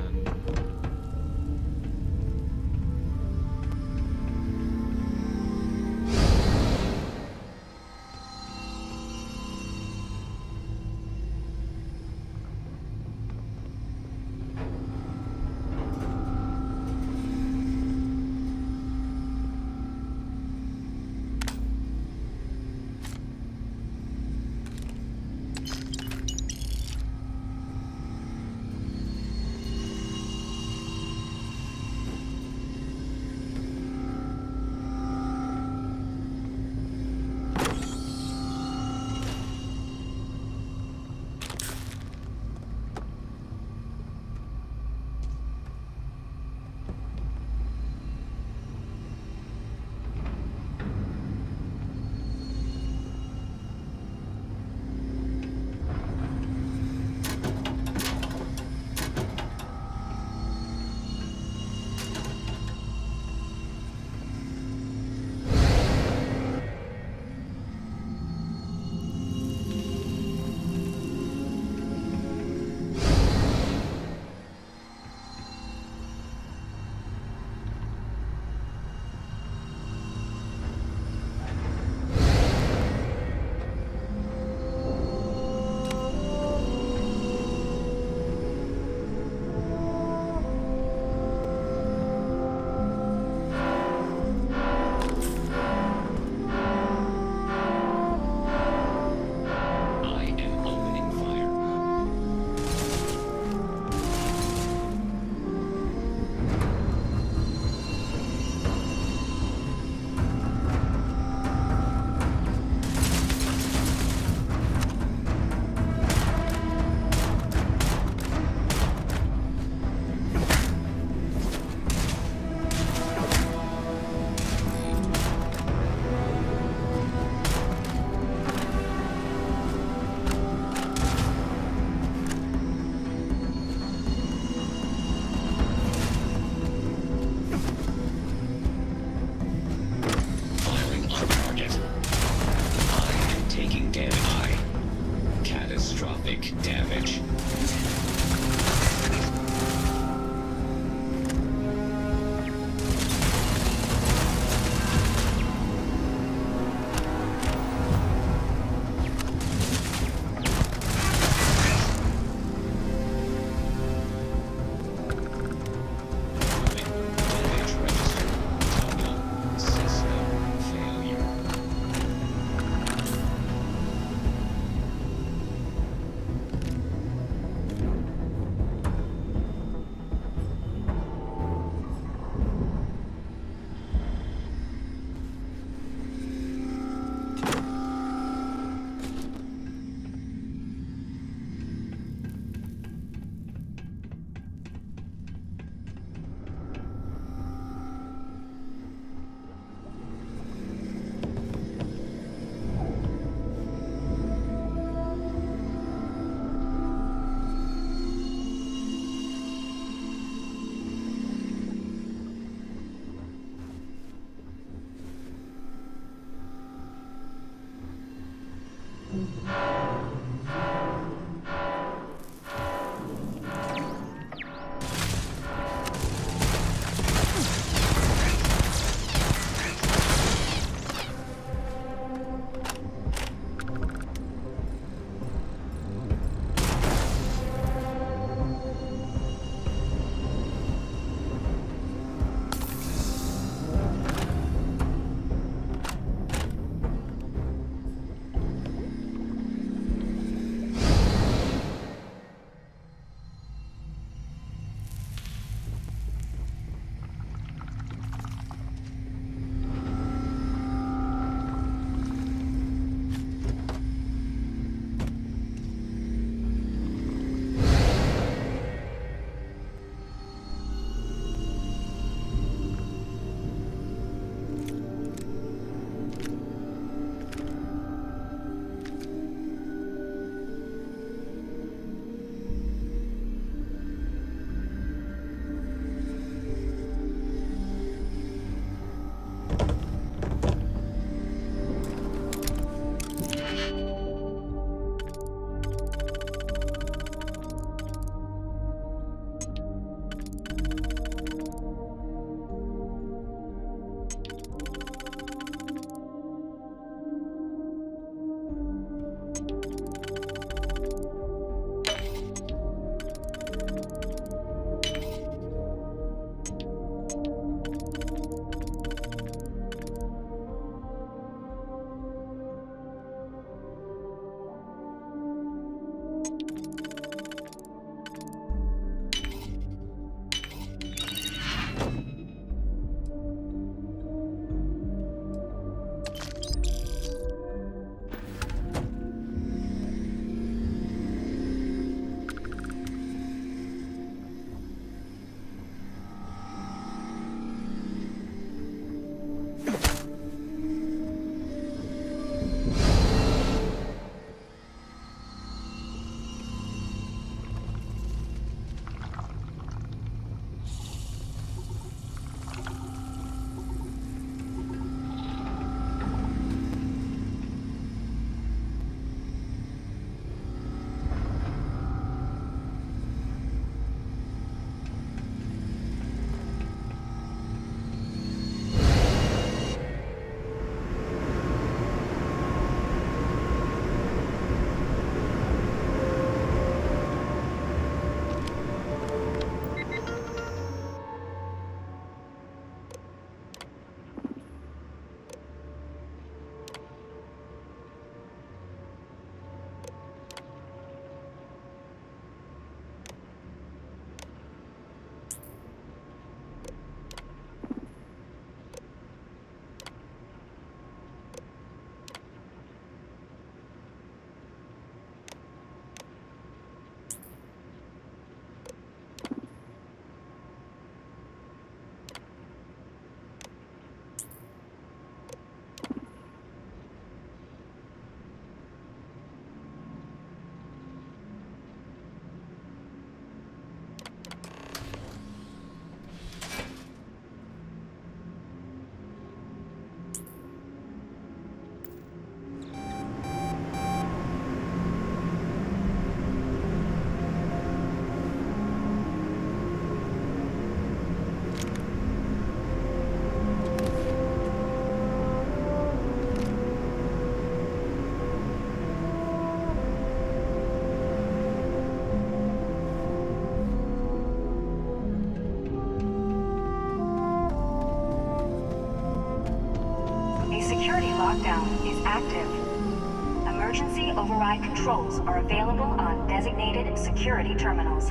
is active. Emergency override controls are available on designated security terminals.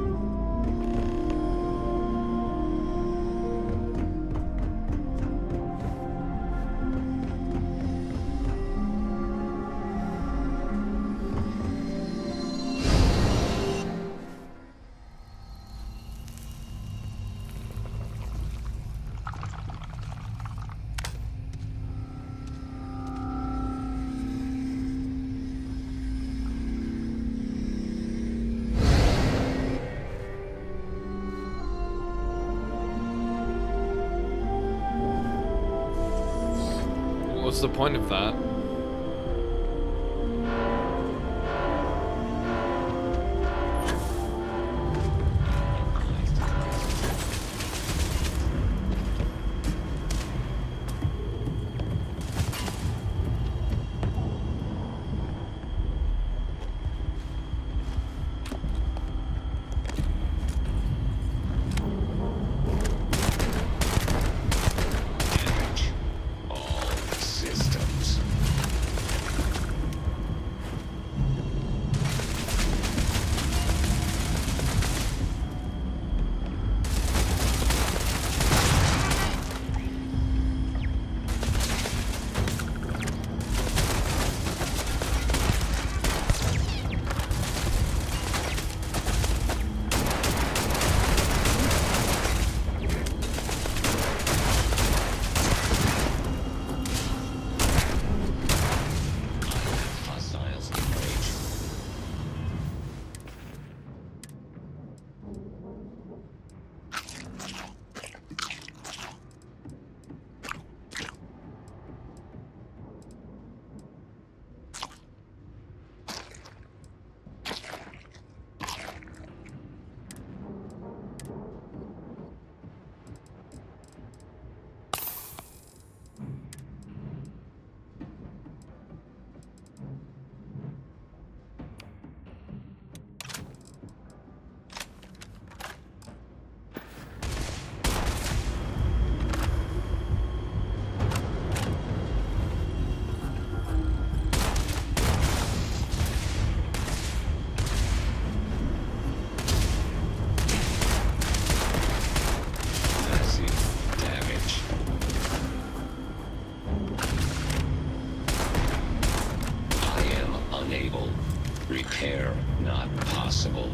What's the point of that? Repair not possible.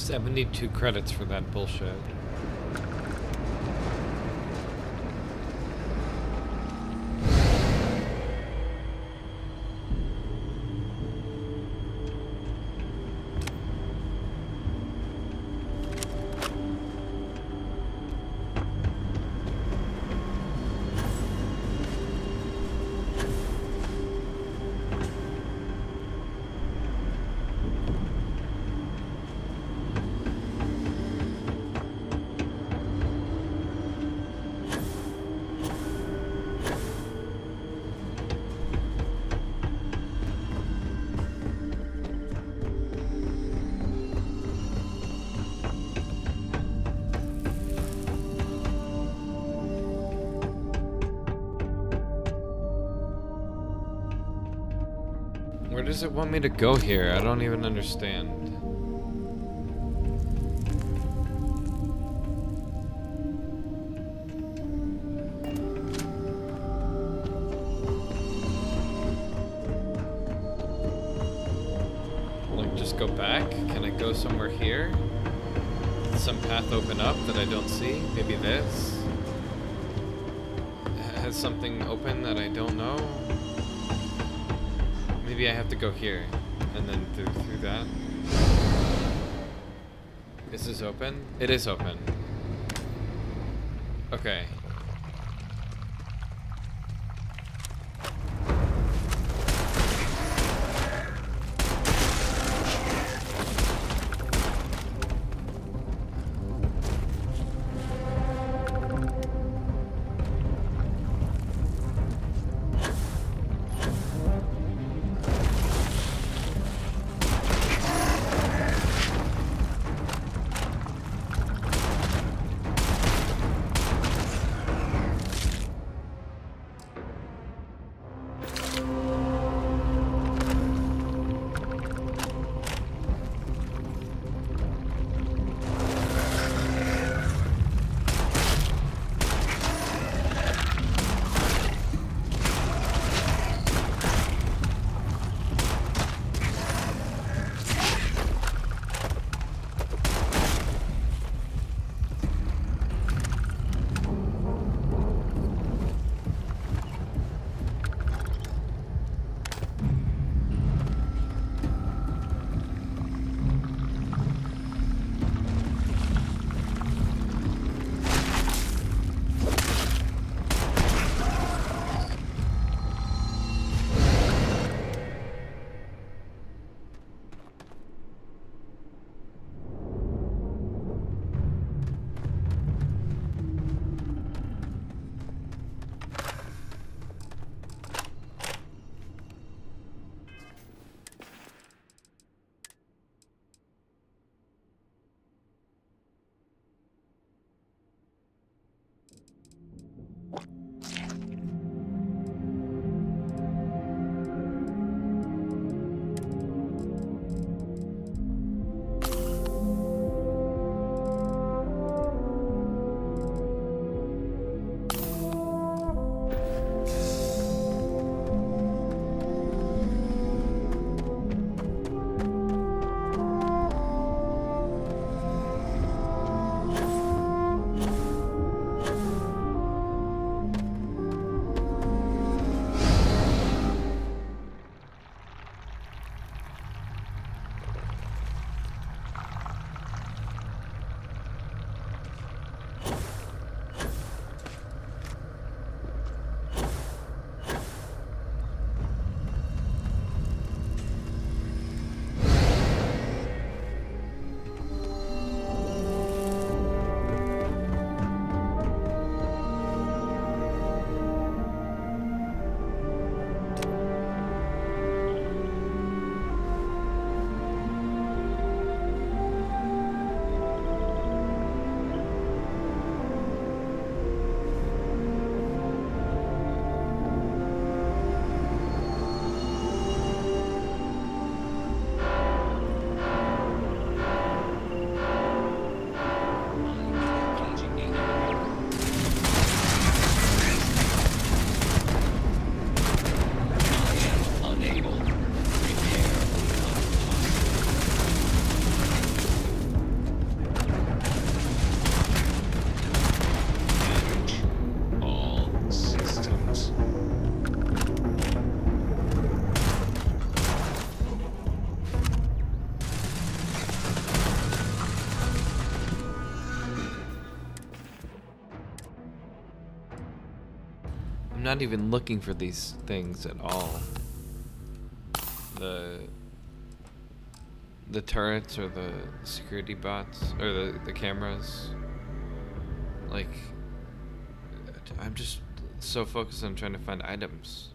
72 credits for that bullshit. Where does it want me to go here? I don't even understand. Like, just go back? Can I go somewhere here? Did some path open up that I don't see? Maybe this? Has something open that I don't know? Maybe I have to go here, and then through that. Is this open? It is open. Okay. I'm not even looking for these things at all. The turrets or the security bots or the cameras. Like, I'm just so focused on trying to find items.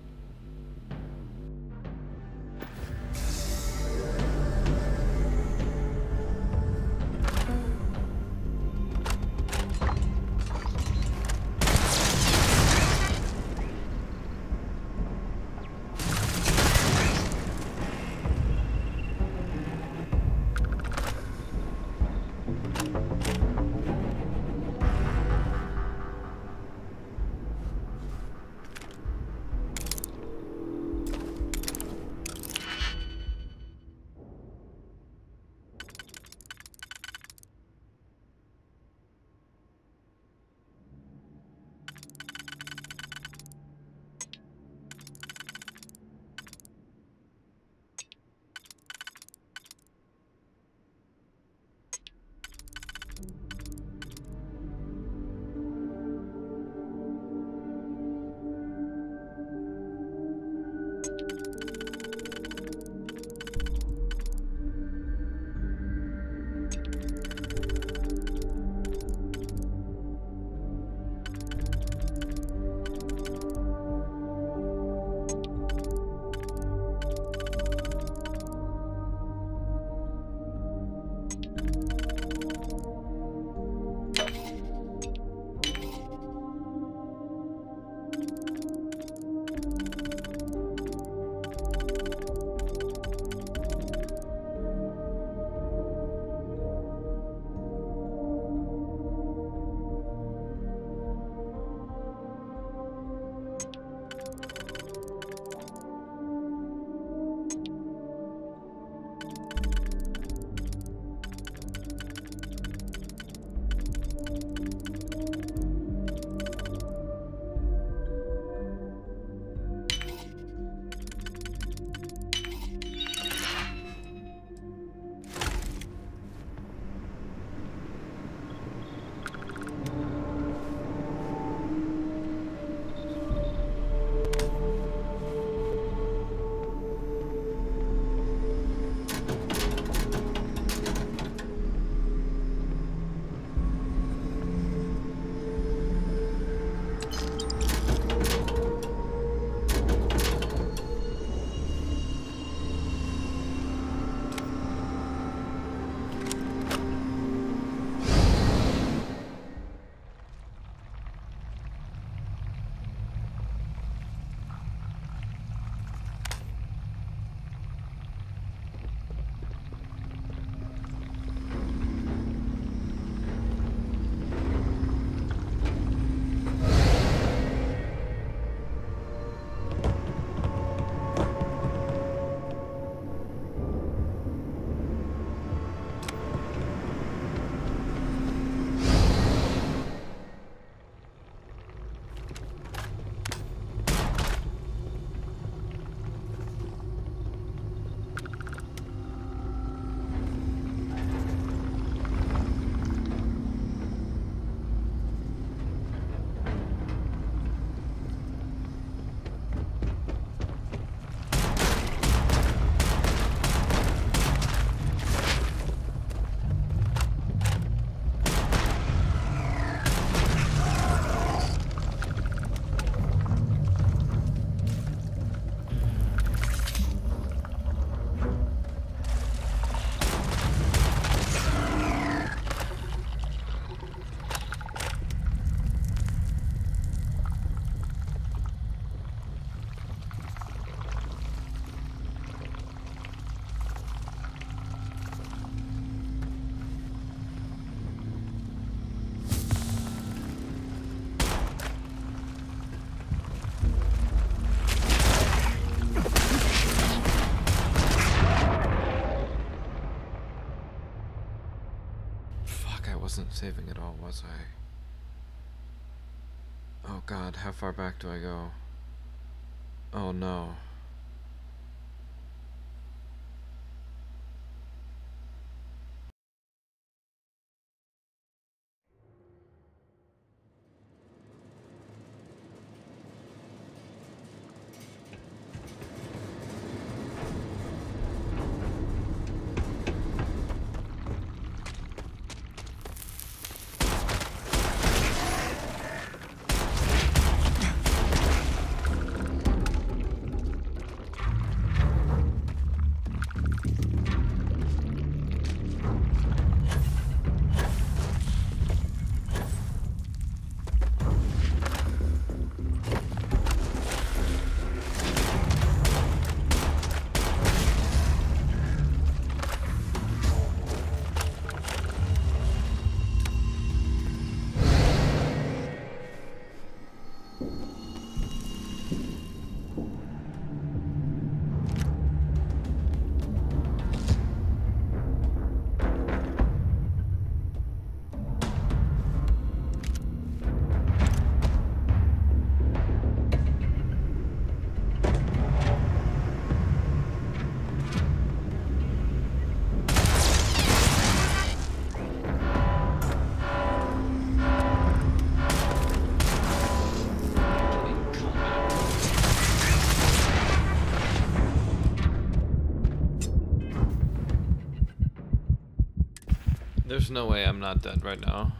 Wasn't saving at all, was I? Oh god, how far back do I go? Oh no. There's no way I'm not dead right now.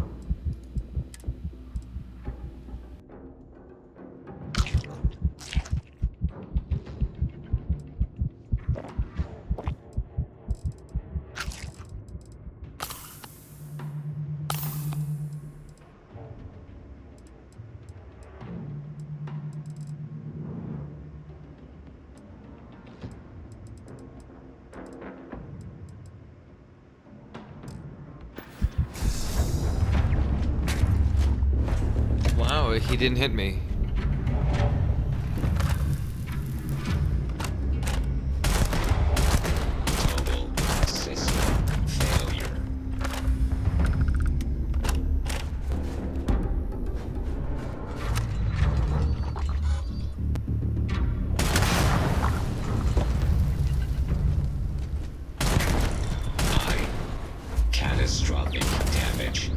Wow, he didn't hit me. Total system failure. High catastrophic damage.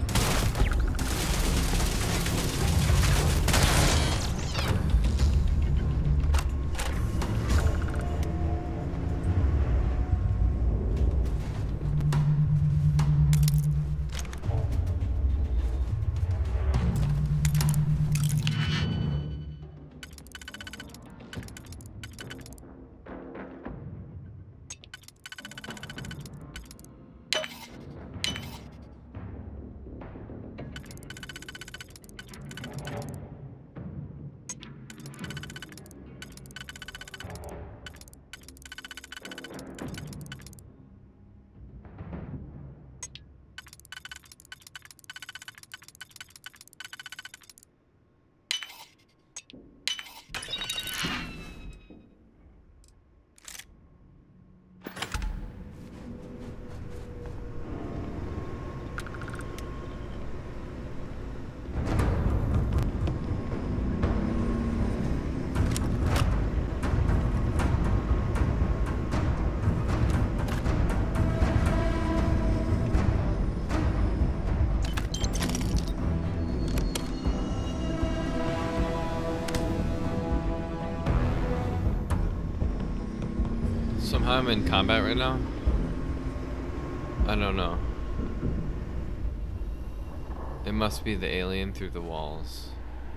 Somehow I'm in combat right now? I don't know. It must be the alien through the walls.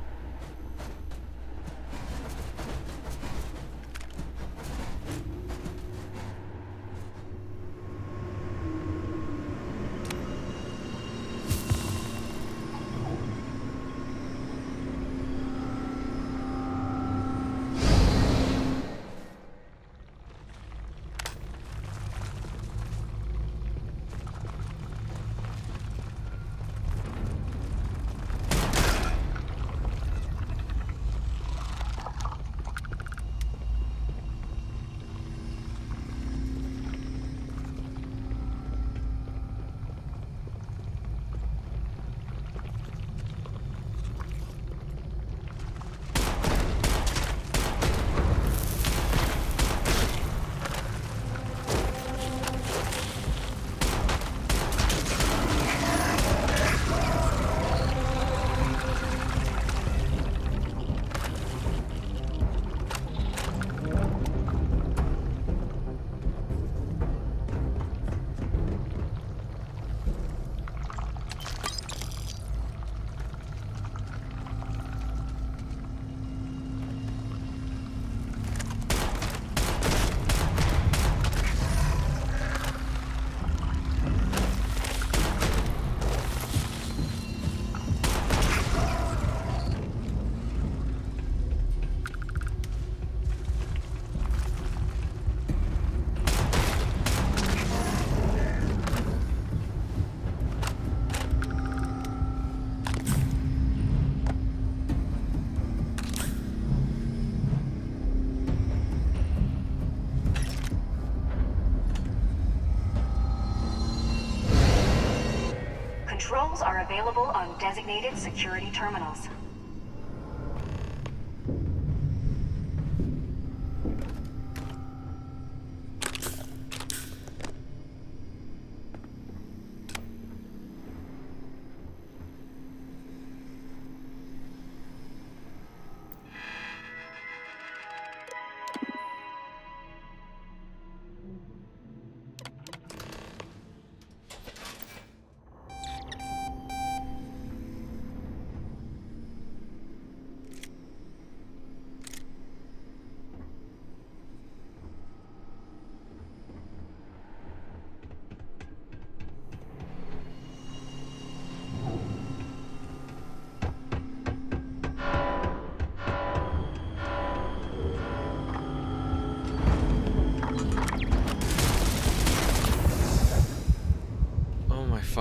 Controls are available on designated security terminals.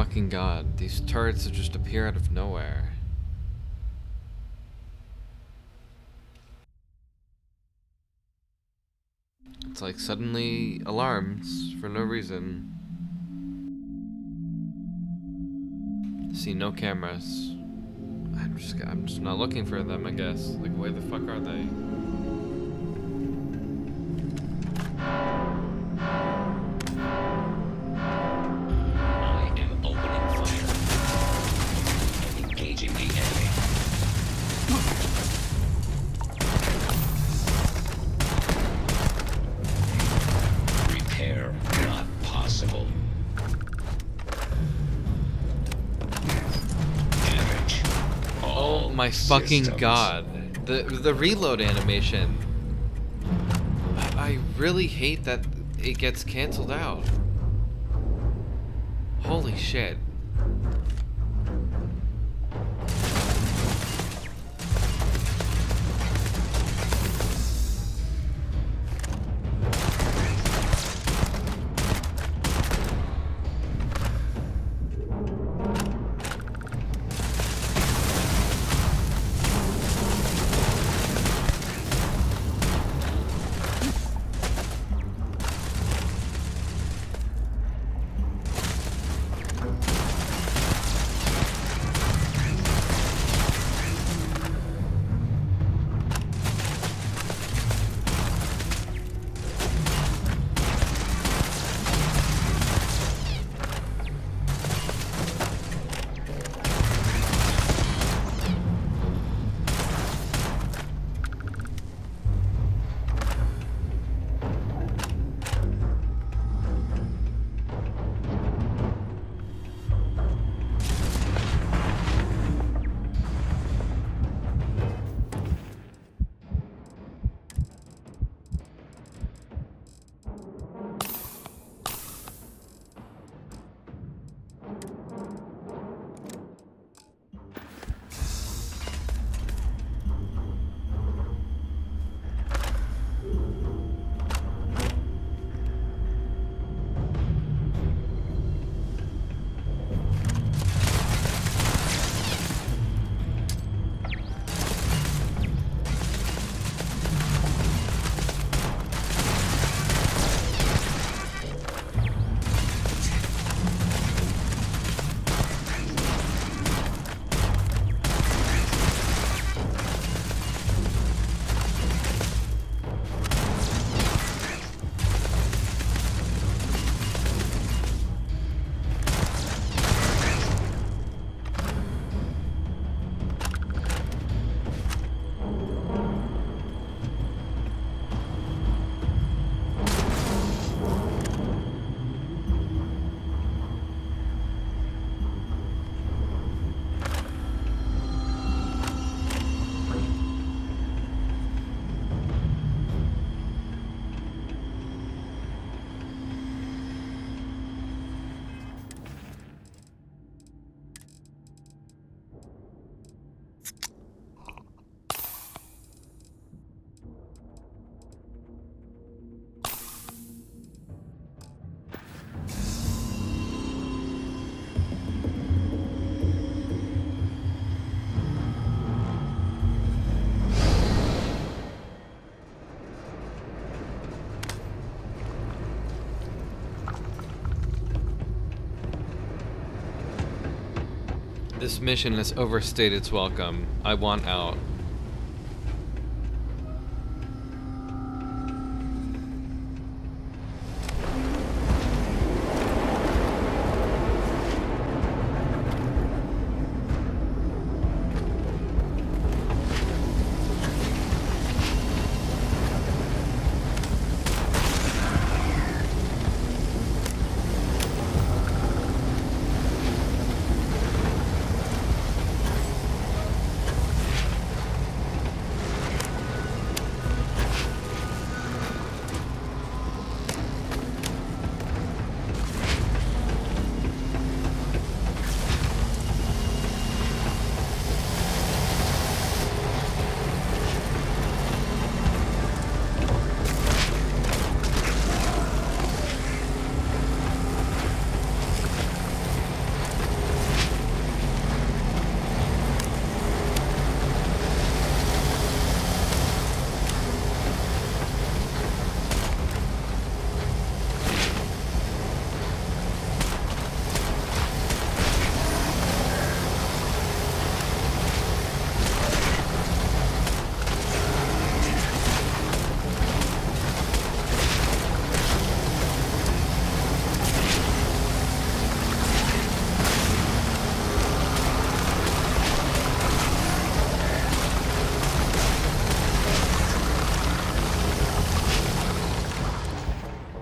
fucking god. These turrets that just appear out of nowhere. It's like suddenly alarms for no reason. See no cameras. I'm just not looking for them, I guess. Like, where the fuck are they? I am opening fire. Engaging the enemy. Repair not possible. Damage. Oh my fucking systems. god. The reload animation. I really hate that it gets canceled out. Holy shit. This mission has overstayed its welcome. I want out.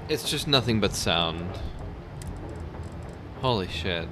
It's just nothing but sound. Holy shit.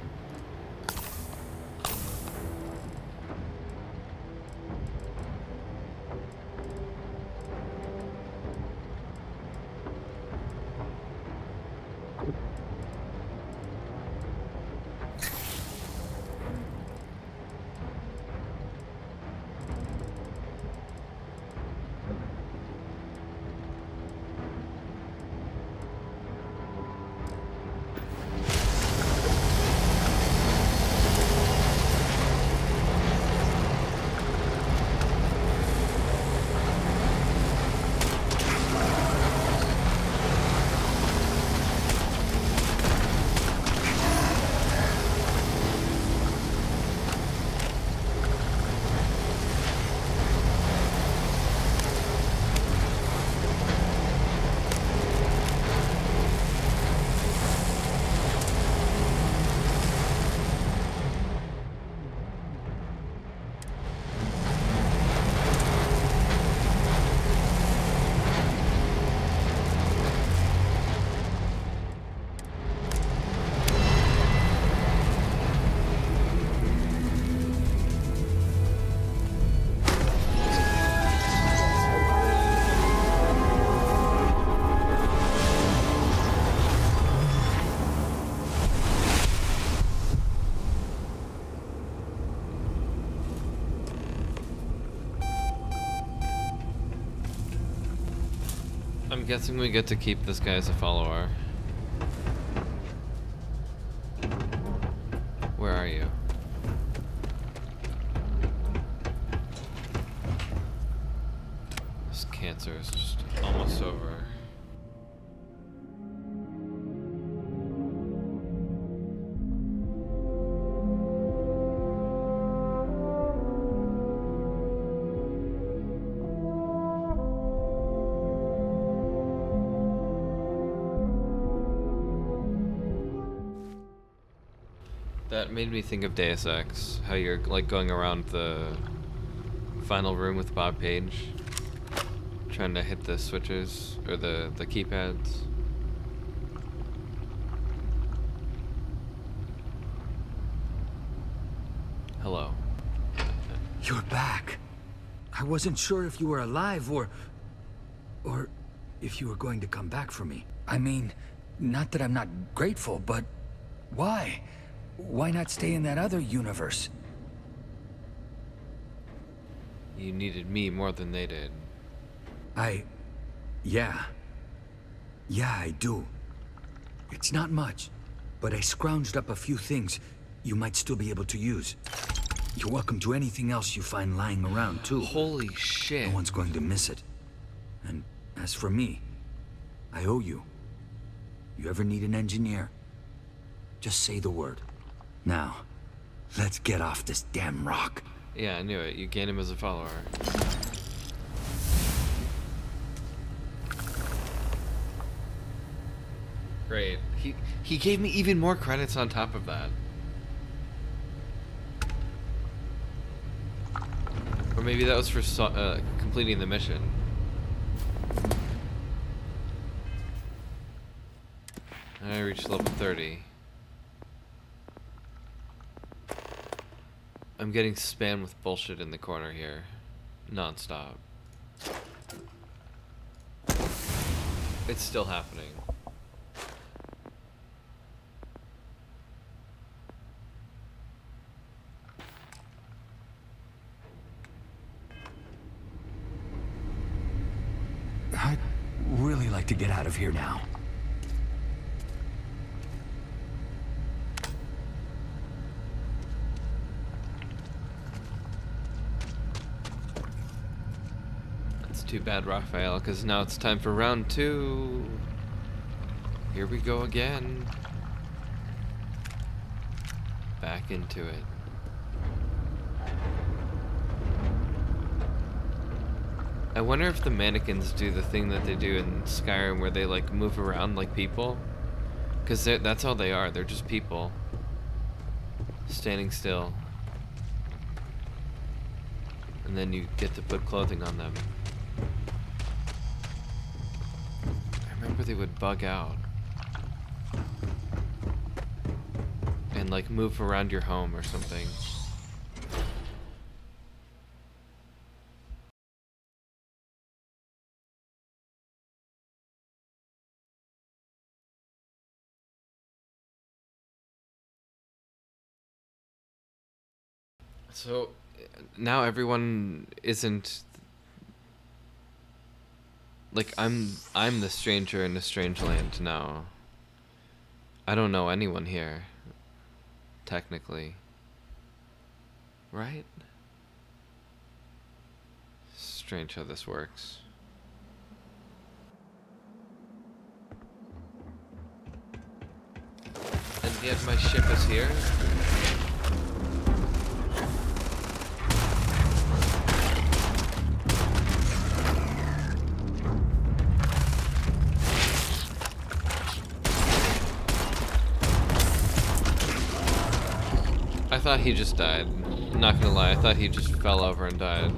I'm guessing we get to keep this guy as a follower. Where are you? This cancer is just almost over. That made me think of Deus Ex, how you're like going around the final room with Bob Page, trying to hit the switches, or the keypads. Hello. You're back. I wasn't sure if you were alive or if you were going to come back for me. I mean, not that I'm not grateful, but why? Why not stay in that other universe? You needed me more than they did. Yeah, I do. It's not much, but I scrounged up a few things you might still be able to use. You're welcome to anything else you find lying around, too. Holy shit. No one's going to miss it. And as for me, I owe you. You ever need an engineer, just say the word. Now, let's get off this damn rock. Yeah, I knew it. You gained him as a follower. Great. He gave me even more credits on top of that. Or maybe that was for completing the mission. I reached level 30. I'm getting spammed with bullshit in the corner here. Non-stop. It's still happening. I'd really like to get out of here now. Too bad, Raphael, because now it's time for round 2. Here we go again. Back into it. I wonder if the mannequins do the thing that they do in Skyrim where they like move around like people. Because that's all they are. They're just people. Standing still. And then you get to put clothing on them. I remember they would bug out. And like move around your home or something. So now everyone isn't like I'm the stranger in a strange land now. I don't know anyone here, technically. Right? Strange how this works. And yet my ship is here? I thought he just died. I'm not gonna lie, I thought he just fell over and died.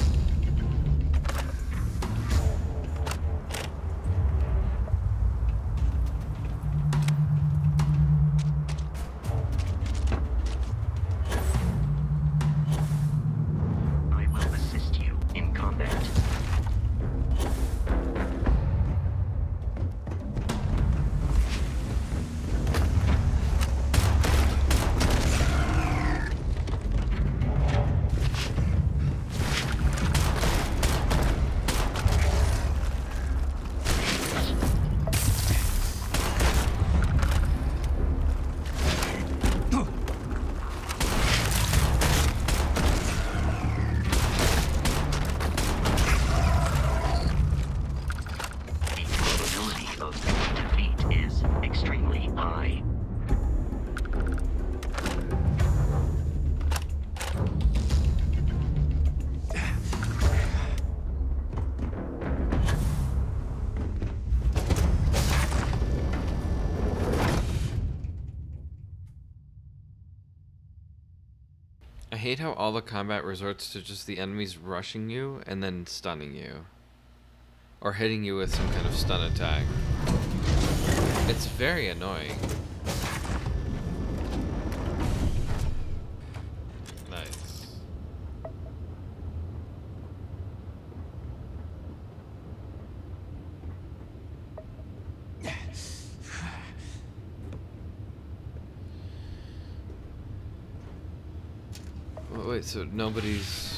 I will assist you in combat. I hate how all the combat resorts to just the enemies rushing you and then stunning you. Or hitting you with some kind of stun attack. It's very annoying. Nice. Wait, so nobody's...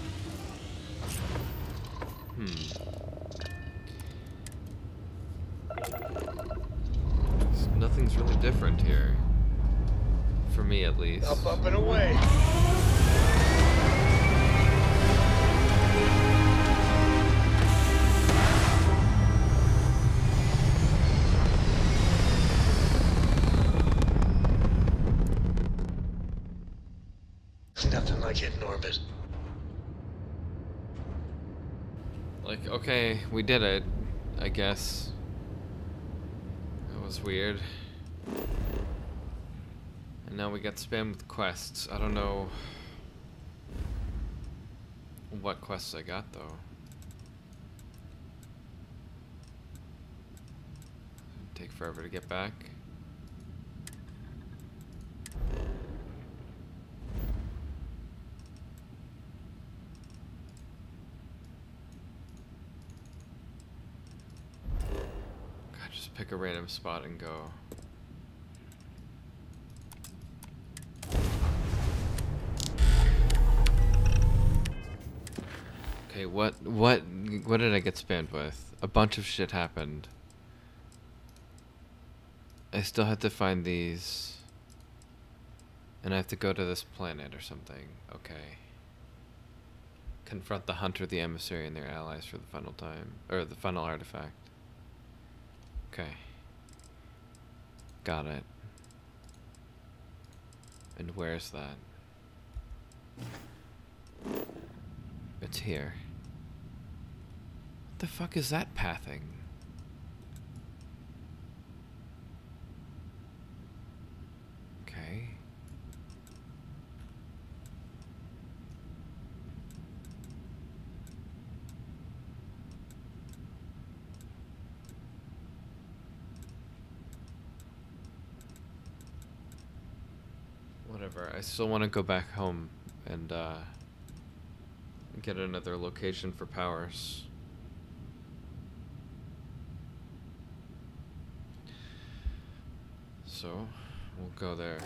Nothing's really different here. For me, at least. Up and away. Nothing like hitting orbit. Like, okay, we did it, I guess. That was weird. And now we got spammed with quests. I don't know what quests I got, though. Take forever to get back. Pick a random spot and go. Okay, what did I get spammed with? A bunch of shit happened. I still have to find these. And I have to go to this planet or something. Okay. Confront the hunter, the emissary, and their allies for the final time. Or the final artifact. Okay. Got it. And where's that? It's here. What the fuck is that pathing? Okay. Whatever. I still want to go back home and get another location for powers. So, we'll go there.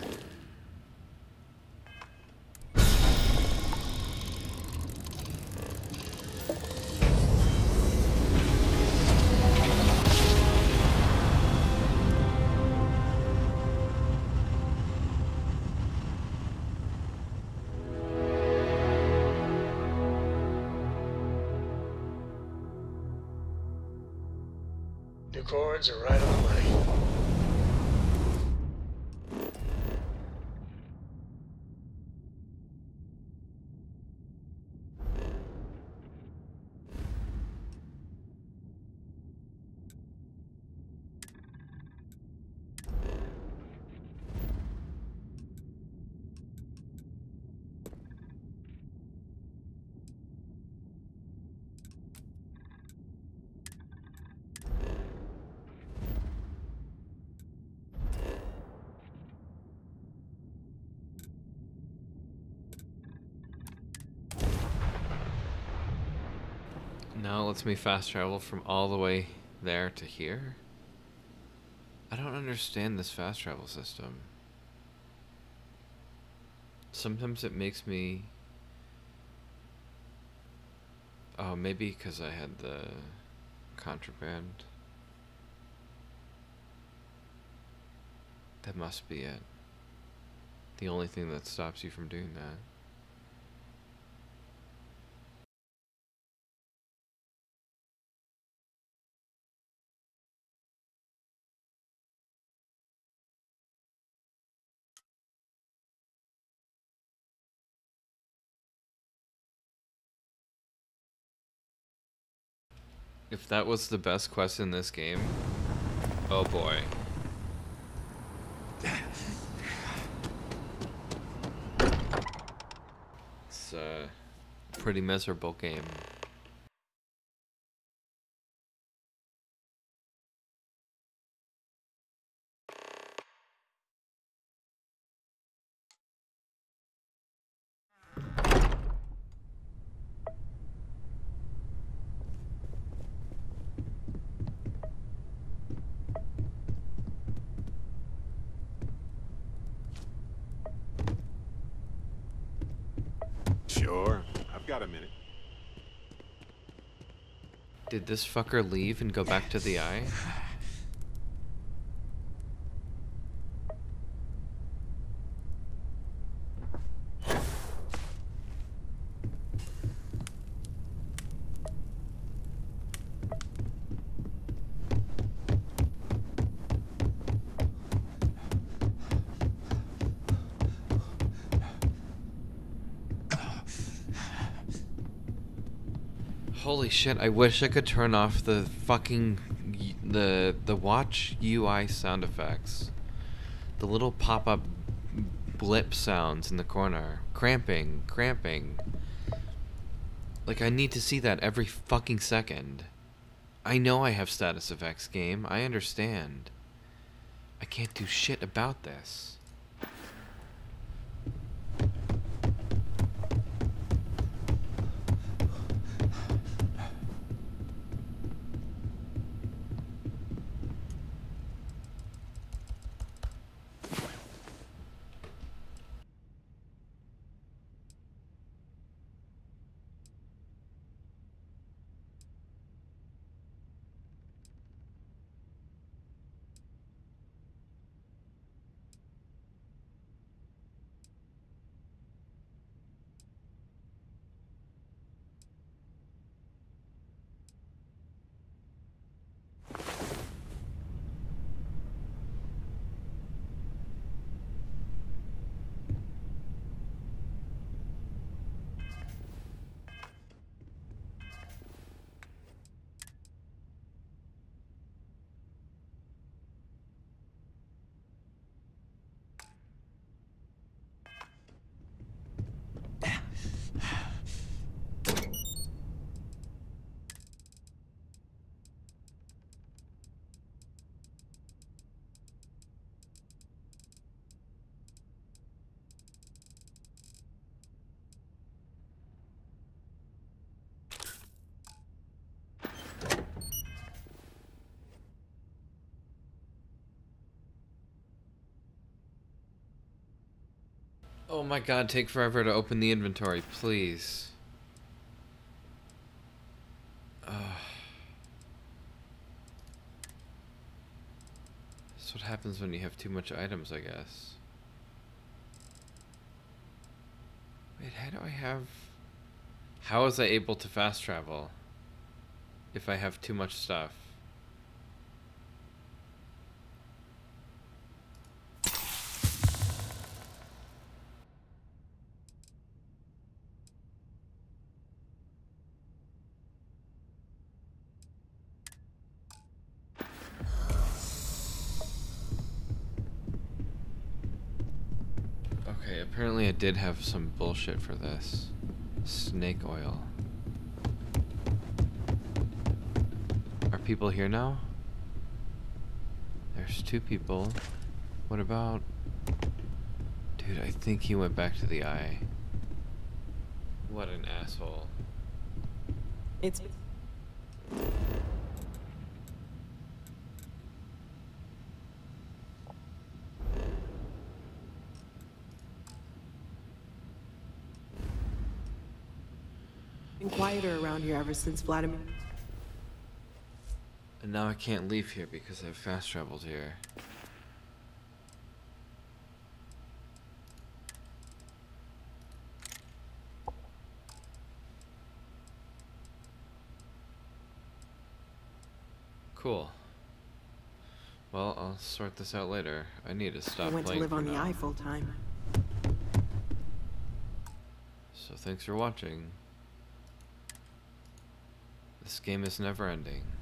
New chords are right on the money. Now it lets me fast travel from all the way there to here. I don't understand this fast travel system. Sometimes it makes me... Oh, maybe because I had the contraband. That must be it. The only thing that stops you from doing that. If that was the best quest in this game, oh boy. It's a pretty miserable game. Sure, I've got a minute. Did this fucker leave and go back to the eye? Holy shit, I wish I could turn off the fucking the watch UI sound effects. The little pop-up blip sounds in the corner. Cramping, cramping. Like, I need to see that every fucking second. I know I have status effects, game. I understand. I can't do shit about this. Oh my god, take forever to open the inventory, please. That's what happens when you have too much items, I guess. Wait, how do I have... How was I able to fast travel if I have too much stuff? Okay, apparently I did have some bullshit for this. Snake oil. Are people here now? There's 2 people. What about... Dude, I think he went back to the eye. What an asshole. It's... been quieter around here ever since Vladimir... And now I can't leave here because I've fast traveled here. Cool. Well, I'll sort this out later. I need to stop I went to playing live for on the now. eye full time. So thanks for watching. This game is never ending.